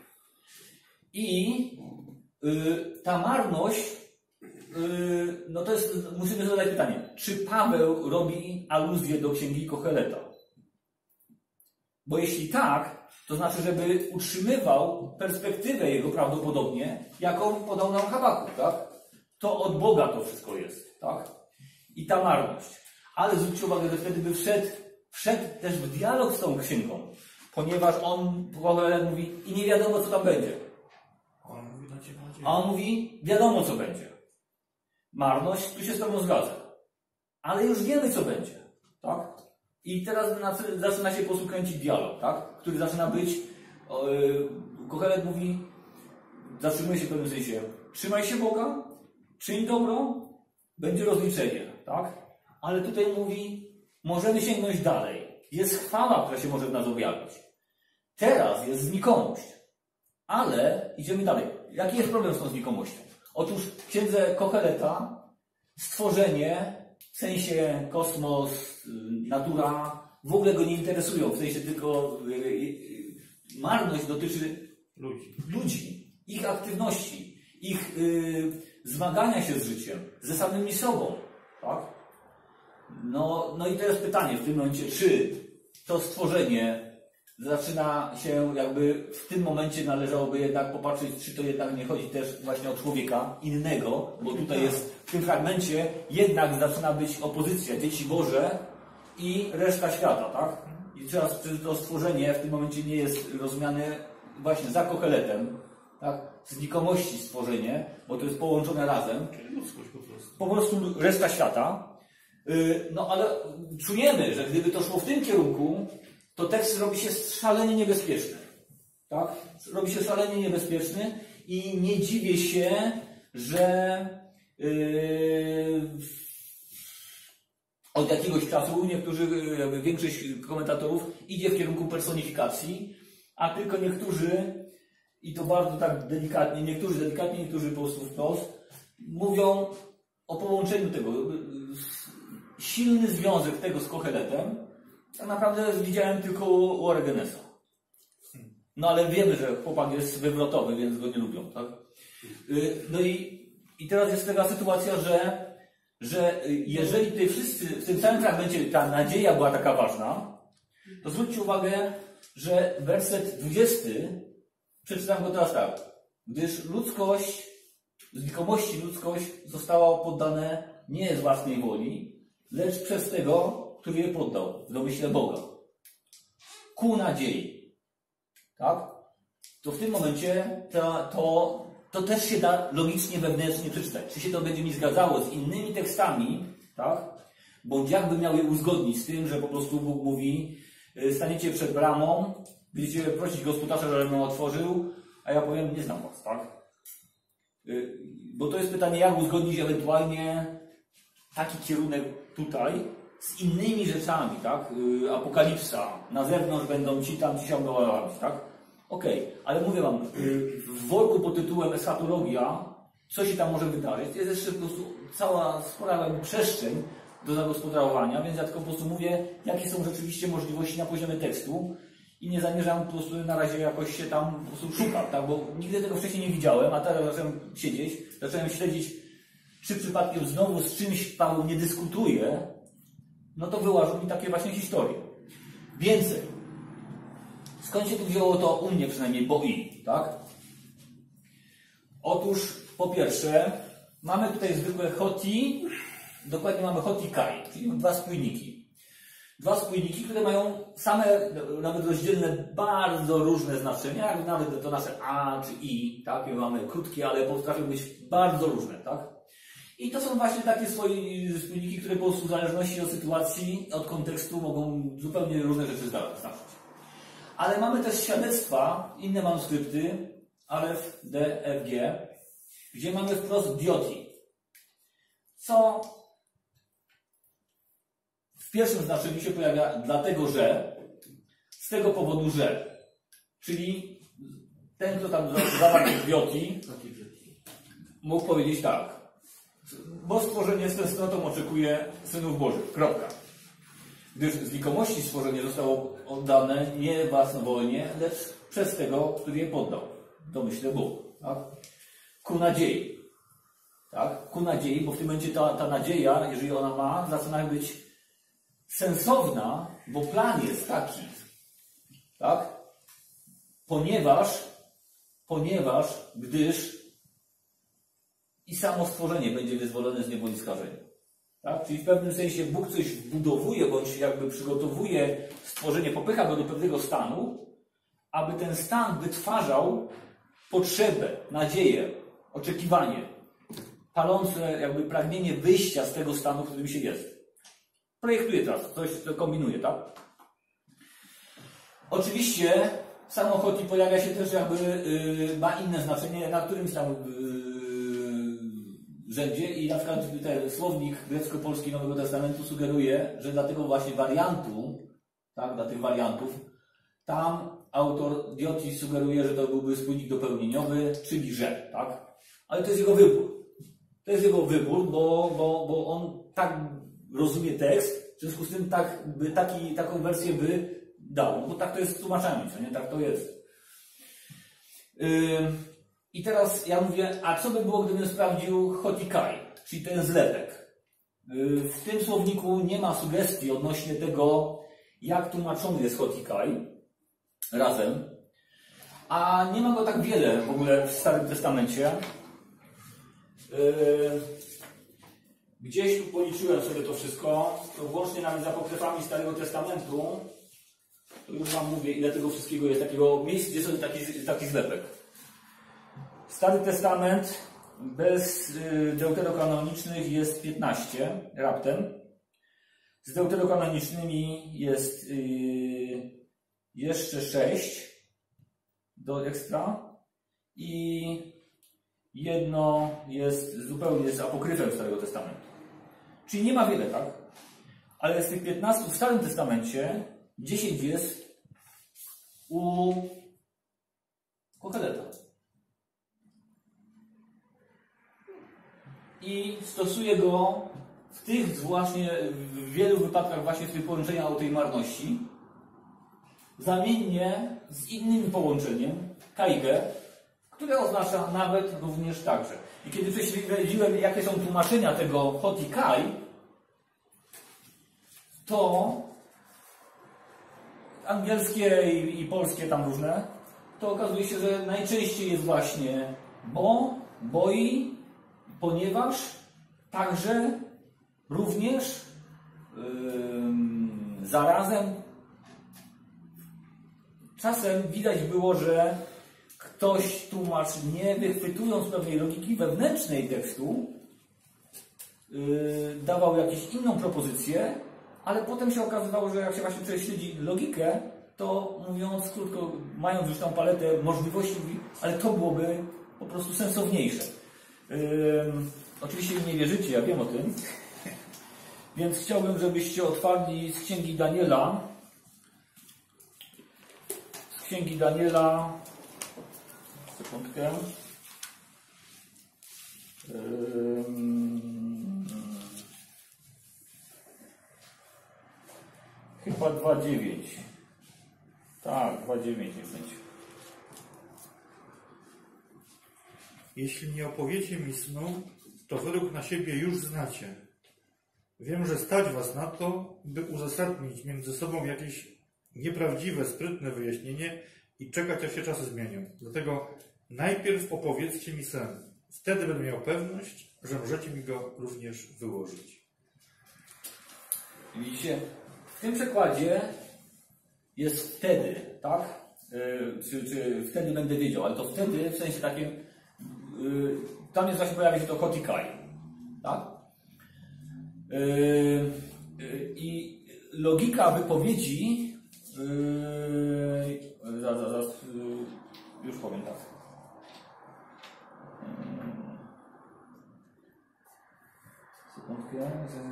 Speaker 1: I ta marność, no to jest, musimy zadać pytanie, czy Paweł robi aluzję do księgi Koheleta? Bo jeśli tak, to znaczy, żeby utrzymywał perspektywę jego prawdopodobnie, jaką podał nam Habakuk, tak? To od Boga to wszystko jest, tak? I ta marność. Ale zwróćcie uwagę, że wtedy by wszedł też w dialog z tą księgą, ponieważ Kohelet mówi i nie wiadomo, co tam będzie. A on mówi, wiadomo, co będzie. Marność, tu się z tobą zgadza. Ale już wiemy, co będzie, tak? I teraz zaczyna się po prostu kręcić dialog, tak? Który zaczyna być, Kohelet mówi, zatrzymuje się w pewnym sensie, trzymaj się Boga, czyń dobro, będzie rozliczenie, tak? Ale tutaj mówi, możemy sięgnąć dalej. Jest chwała, która się może w nas objawić. Teraz jest znikomość. Ale idziemy dalej. Jaki jest problem z tą znikomością? Otóż w księdze Koheleta stworzenie, w sensie kosmos, natura, w ogóle go nie interesują. W sensie tylko marność dotyczy ludzi, ich aktywności, ich zmagania się z życiem, ze samymi sobą. Tak? No i teraz pytanie w tym momencie, czy to stworzenie zaczyna się jakby w tym momencie należałoby jednak popatrzeć, czy to jednak nie chodzi też właśnie o człowieka innego, bo tutaj jest w tym fragmencie jednak zaczyna być opozycja, dzieci Boże i reszta świata, tak? I teraz to stworzenie w tym momencie nie jest rozumiane właśnie za Koheletem, tak? Z znikomości stworzenie, bo to jest połączone razem. Po prostu reszta świata. No ale czujemy, że gdyby to szło w tym kierunku, to tekst robi się szalenie niebezpieczny. Tak? Robi się szalenie niebezpieczny i nie dziwię się, że od jakiegoś czasu większość komentatorów idzie w kierunku personifikacji, a tylko niektórzy, i to bardzo tak delikatnie, niektórzy po prostu wprost, mówią o połączeniu tego. Silny związek tego z Koheletem tak naprawdę widziałem tylko u Oregenesa. No ale wiemy, że chłopak jest wywrotowy, więc go nie lubią, tak? No i teraz jest taka sytuacja, że że jeżeli tutaj wszyscy, w tym samym fragmencie ta nadzieja była taka ważna, to zwróćcie uwagę, że werset 20, przeczytam go teraz tak. Gdyż ludzkość, znikomości ludzkość została poddane nie z własnej woli, lecz przez tego, który je poddał, w domyśle Boga. Ku nadziei. Tak? To w tym momencie to też się da logicznie, wewnętrznie przeczytać. Czy się to będzie mi zgadzało z innymi tekstami, tak? Bądź jakby miał je uzgodnić z tym, że po prostu Bóg mówi, staniecie przed bramą, będziecie prosić gospodarza, żeby ją otworzył, a ja powiem, nie znam was, tak? Bo to jest pytanie, jak uzgodnić ewentualnie taki kierunek tutaj z innymi rzeczami, tak? Apokalipsa, na zewnątrz będą ci tam, ci się obdołowali, tak? Okej, ale mówię wam, w worku pod tytułem eschatologia, co się tam może wydarzyć, jest jeszcze po prostu cała spora przestrzeń do zagospodarowania, więc ja tylko po prostu mówię, jakie są rzeczywiście możliwości na poziomie tekstu i nie zamierzam po prostu na razie jakoś się tam po prostu szukać, tak? Bo nigdy tego wcześniej nie widziałem, a teraz zacząłem siedzieć, zacząłem śledzić, czy przypadkiem znowu z czymś Paweł nie dyskutuje, no to wyłażą mi takie właśnie historie. Więcej. Skąd się tu wzięło to u mnie przynajmniej, bo tak? Otóż, po pierwsze, mamy tutaj zwykłe hoti, dokładnie mamy hoti kai, czyli dwa spójniki. Dwa spójniki, które mają same, nawet rozdzielne, bardzo różne znaczenia, jak nawet to nasze a czy i, tak? My mamy krótkie, ale potrafią być bardzo różne, tak? I to są właśnie takie swoje spójniki, które po prostu w zależności od sytuacji, od kontekstu mogą zupełnie różne rzeczy znaczyć. Ale mamy też świadectwa, inne manuskrypty, Alef, D, F, G, gdzie mamy wprost dioti. Co w pierwszym znaczeniu się pojawia dlatego, że, z tego powodu, że. Czyli ten, kto tam zawarł dioti, mógł powiedzieć tak. Bo stworzenie z tęsknotą oczekuje synów Bożych. Kropka. Gdyż z znikomości stworzenie zostało oddane nie własnowolnie, lecz przez tego, który je poddał. Domyślę Bóg. Tak? Ku nadziei. Tak? Ku nadziei, bo w tym momencie ta nadzieja, jeżeli ona ma, zaczyna być sensowna, bo plan jest taki. Tak? Gdyż i samo stworzenie będzie wyzwolone z niewoli skażenia. Tak? Czyli w pewnym sensie Bóg coś wbudowuje, bądź jakby przygotowuje stworzenie, popycha go do pewnego stanu, aby ten stan wytwarzał potrzebę, nadzieję, oczekiwanie, palące jakby pragnienie wyjścia z tego stanu, w którym się jest. Projektuje teraz, coś to kombinuje, tak? Oczywiście samochód pojawia się też jakby, ma inne znaczenie na którymś tam rzędzie i na przykład ten słownik grecko-polski Nowego Testamentu sugeruje, że dla tego właśnie wariantu, tak, dla tych wariantów, tam autor Diotis sugeruje, że to byłby spójnik dopełnieniowy, czyli że, tak? Ale to jest jego wybór. To jest jego wybór, bo on tak rozumie tekst, w związku z tym taką wersję by dał, bo tak to jest w tłumaczeniu, co nie? Tak to jest. I teraz ja mówię, a co by było, gdybym sprawdził hotikai, czyli ten zlepek? W tym słowniku nie ma sugestii odnośnie tego, jak tłumaczony jest hotikai razem, a nie ma go tak wiele w ogóle w Starym Testamencie. Gdzieś tu policzyłem sobie to wszystko, to włącznie nawet z apokryfami Starego Testamentu, to już wam mówię, ile tego wszystkiego jest, takiego miejsc, gdzie są taki zlepek. Stary Testament bez deuterokanonicznych jest 15 raptem. Z deuterokanonicznymi jest jeszcze 6 do ekstra i jedno jest zupełnie z apokryfem Starego Testamentu. Czyli nie ma wiele, tak? Ale z tych 15 w Starym Testamencie 10 jest u Koheleta. I stosuje go w tych właśnie, w wielu wypadkach właśnie w tych połączeniach o tej marności, zamiennie z innym połączeniem, kaigę, które oznacza nawet również także. I kiedy prześledziłem, jakie są tłumaczenia tego hotikai, to angielskie i polskie tam różne, to okazuje się, że najczęściej jest właśnie boi, ponieważ także również zarazem czasem widać było, że ktoś, tłumacz, nie wychwytując pewnej logiki wewnętrznej tekstu, dawał jakąś inną propozycję, ale potem się okazywało, że jak się właśnie prześledzi logikę, to mówiąc krótko, mając już tą paletę możliwości, ale to byłoby po prostu sensowniejsze. Oczywiście mi nie wierzycie, ja wiem o tym, więc chciałbym, żebyście otwarli z Księgi Daniela. Z Księgi Daniela, sekundkę. Chyba 2,9. Tak, 2,9 jest będzie.
Speaker 2: Jeśli nie opowiecie mi snu, to wyrok na siebie już znacie. Wiem, że stać was na to, by uzasadnić między sobą jakieś nieprawdziwe, sprytne wyjaśnienie i czekać, aż się czasy zmienią. Dlatego najpierw opowiedzcie mi sen. Wtedy będę miał pewność, że możecie mi go również wyłożyć.
Speaker 1: Widzicie, w tym przekładzie jest wtedy, tak? Czy wtedy będę wiedział, ale to wtedy w sensie takim, tam jest właśnie pojawia się to hotikai, tak? I logika wypowiedzi, zaraz, już powiem tak. Sekundkę.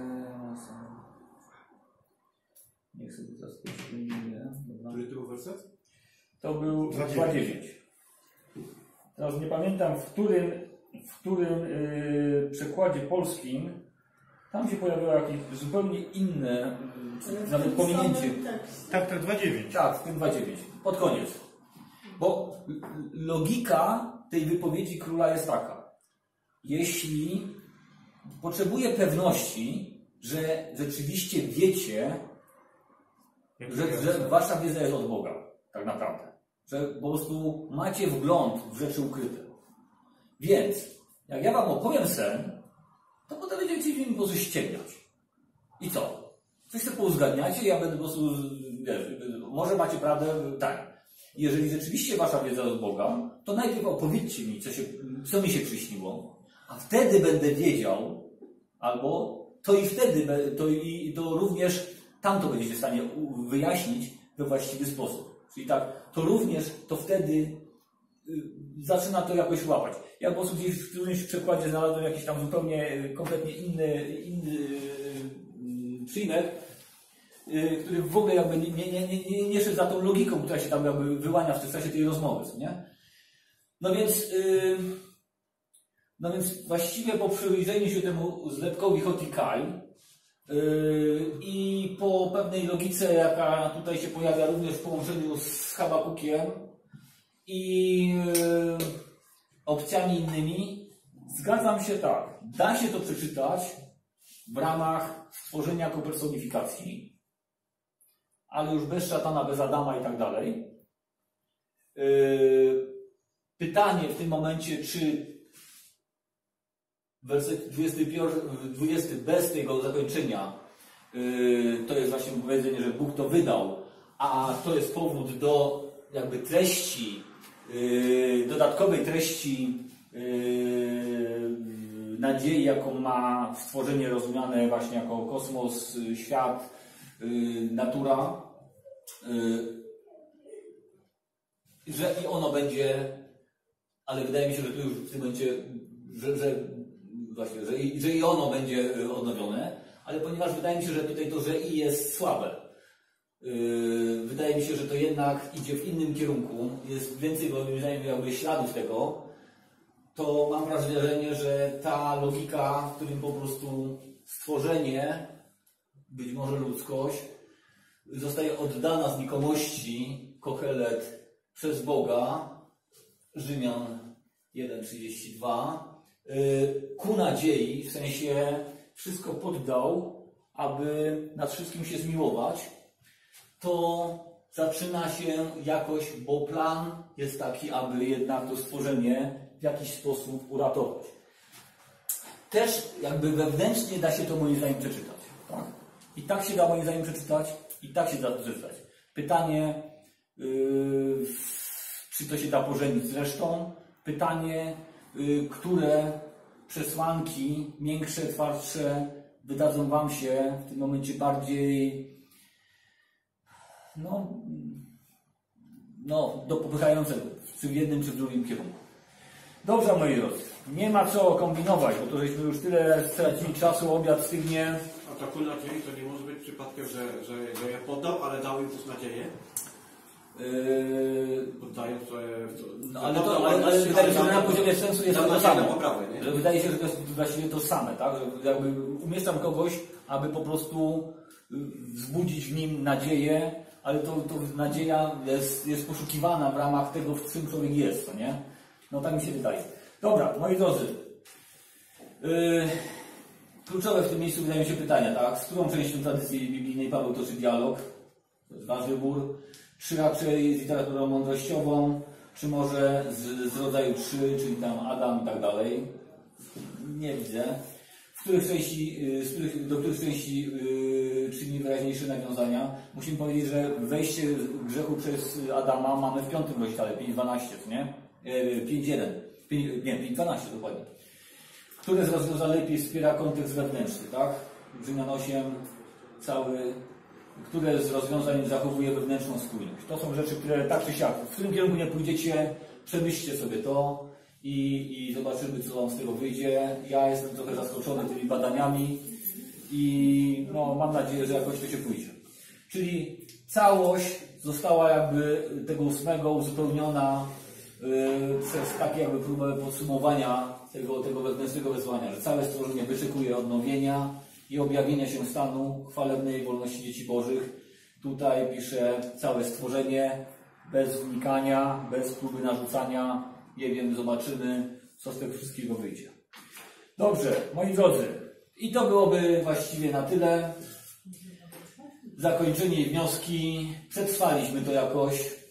Speaker 1: Niech sobie teraz spojrzymy.
Speaker 3: Który to był werset?
Speaker 1: To był 2,9. Teraz nie pamiętam, w którym przekładzie polskim tam się pojawiło jakieś zupełnie inne, nawet pominięcie.
Speaker 2: Tak, 2,9.
Speaker 1: Tak, w tym 2,9. Pod koniec. Bo logika tej wypowiedzi króla jest taka. Jeśli potrzebuje pewności, że rzeczywiście wiecie, że wasza wiedza jest od Boga, tak naprawdę. Że po prostu macie wgląd w rzeczy ukryte. Więc, jak ja wam opowiem sen, to potem będziecie mi po prostu ściemniać. I co? Coś sobie pouzgadniacie, ja będę po prostu, wiesz, może macie prawdę, tak. Jeżeli rzeczywiście wasza wiedza jest od Boga, to najpierw opowiedzcie mi, co mi się przyśniło, a wtedy będę wiedział, albo to i wtedy, to również tamto będziecie w stanie wyjaśnić we właściwy sposób. Czyli tak, to również, to wtedy zaczyna to jakoś łapać. Ja po prostu gdzieś w którymś przykładzie znalazłem jakiś tam zupełnie, kompletnie inny przyjmek, który w ogóle jakby nie szedł za tą logiką, która się tam jakby wyłania w czasie tej rozmowy, nie? No więc właściwie po przyjrzeniu się temu zlepkowi hotikai i po pewnej logice, jaka tutaj się pojawia również w połączeniu z Habakukiem i opcjami innymi, zgadzam się tak. Da się to przeczytać w ramach stworzenia jako personifikacji, ale już bez szatana, bez Adama i tak dalej. Pytanie w tym momencie, czy werset 20 bez tego zakończenia to jest właśnie powiedzenie, że Bóg to wydał, a to jest powód do jakby treści, dodatkowej treści nadziei, jaką ma stworzenie rozumiane właśnie jako kosmos, świat, natura, że i ono będzie, ale wydaje mi się, że tu już w tym momencie, że i ono będzie odnowione, ale ponieważ wydaje mi się, że tutaj to, że i jest słabe, wydaje mi się, że to jednak idzie w innym kierunku, jest więcej moim zdaniem jakby śladów tego, to mam wrażenie, że ta logika, w którym po prostu stworzenie, być może ludzkość, zostaje oddana znikomości, Kohelet, przez Boga, Rzymian 1:32, ku nadziei, w sensie wszystko poddał, aby nad wszystkim się zmiłować, to zaczyna się jakoś, bo plan jest taki, aby jednak to stworzenie w jakiś sposób uratować. Też jakby wewnętrznie da się to moim zdaniem przeczytać. Tak? I tak się da moim zdaniem przeczytać, i tak się da przeczytać. Pytanie, czy to się da pożenić z resztą? Pytanie, które przesłanki, większe, twardsze, wydadzą Wam się w tym momencie bardziej dopychającego, czy w jednym, czy w drugim kierunku. Dobrze, moi drodzy, nie ma co kombinować, bo to żeśmy już tyle stracili czasu, obiad stygnie.
Speaker 3: A to ku nadziei to nie może być przypadkiem, że je poddał, ale dał im też nadzieję? Poddając
Speaker 1: Ale wydaje się, że na poziomie sensu jest to samo.
Speaker 3: Poprawę, nie?
Speaker 1: Wydaje się, że to jest właściwie to same, tak? Że jakby umieszczam kogoś, aby po prostu wzbudzić w nim nadzieję, ale to nadzieja jest poszukiwana w ramach tego, w czym człowiek jest, to nie? No tak mi się wydaje. Dobra, moi drodzy. Kluczowe w tym miejscu wydają się pytania, tak? Z którą częścią tradycji biblijnej Paweł toczy dialog? To jest wasz wybór. Czy raczej z literaturą mądrościową, czy może z rodzaju 3, czyli tam Adam i tak dalej? Nie widzę. Do których części czyni wyraźniejsze nawiązania? Musimy powiedzieć, że wejście grzechu przez Adama mamy w 5 rozdziale, 5:12, nie? 5:1. Nie, 5:12 dokładnie. Które z rozwiązań lepiej wspiera kontekst wewnętrzny, tak? Rzymian 8, które z rozwiązań zachowuje wewnętrzną spójność. To są rzeczy, które tak czy siak, w którym kierunku nie pójdziecie, przemyślcie sobie to i zobaczymy, co wam z tego wyjdzie. Ja jestem trochę zaskoczony tymi badaniami i mam nadzieję, że jakoś to się pójdzie. Czyli całość została jakby tego 8 uzupełniona przez takie jakby próbę podsumowania tego wewnętrznego wezwania, że całe stworzenie wyczekuje odnowienia i objawienia się stanu chwalebnej wolności dzieci bożych. Tutaj pisze całe stworzenie, bez wnikania, bez próby narzucania. Nie wiem, zobaczymy, co z tego wszystkiego wyjdzie. Dobrze, moi drodzy, i to byłoby właściwie na tyle. Zakończenie i wnioski. Przetrwaliśmy to jakoś.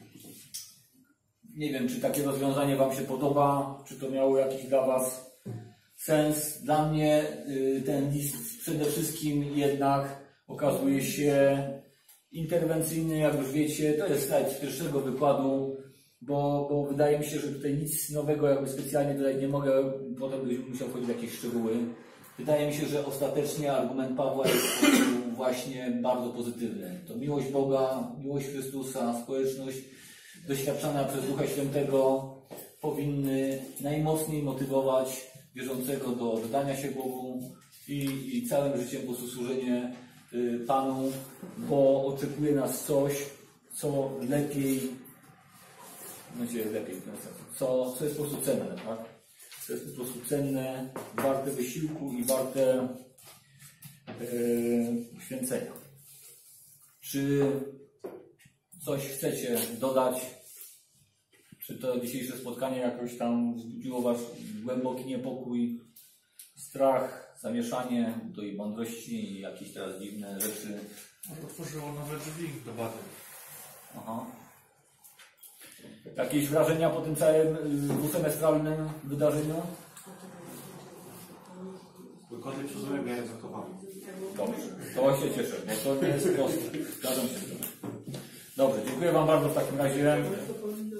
Speaker 1: Nie wiem, czy takie rozwiązanie Wam się podoba, czy to miało jakiś dla Was sens. Dla mnie ten list przede wszystkim jednak okazuje się interwencyjny, jak już wiecie. To jest slajd z pierwszego wykładu, bo wydaje mi się, że tutaj nic nowego jakby specjalnie dodać nie mogę, potem bym musiał wchodzić w jakieś szczegóły. Wydaje mi się, że ostatecznie argument Pawła jest właśnie bardzo pozytywny. To miłość Boga, miłość Chrystusa, społeczność doświadczana przez Ducha Świętego powinny najmocniej motywować wierzącego do oddania się Bogu i całym życiem po prostu służenie Panu, bo oczekuje nas coś, co lepiej, co jest po prostu cenne, tak? To jest po prostu cenne, warte wysiłku i warte poświęcenia. Czy coś chcecie dodać? Czy to dzisiejsze spotkanie jakoś tam wzbudziło Wasz głęboki niepokój, strach, zamieszanie do i mądrości i jakieś teraz dziwne rzeczy?
Speaker 2: Otworzyło nowe drzwi do badań.
Speaker 1: Aha. Jakieś wrażenia po tym całym dwusemestralnym wydarzeniu?
Speaker 3: Wykłady przeżyłem, miałem zachowanie.
Speaker 1: Dobrze, to się cieszę, bo to nie jest proste. Zgadzam się z tym. Dobrze, dziękuję Wam bardzo w takim razie.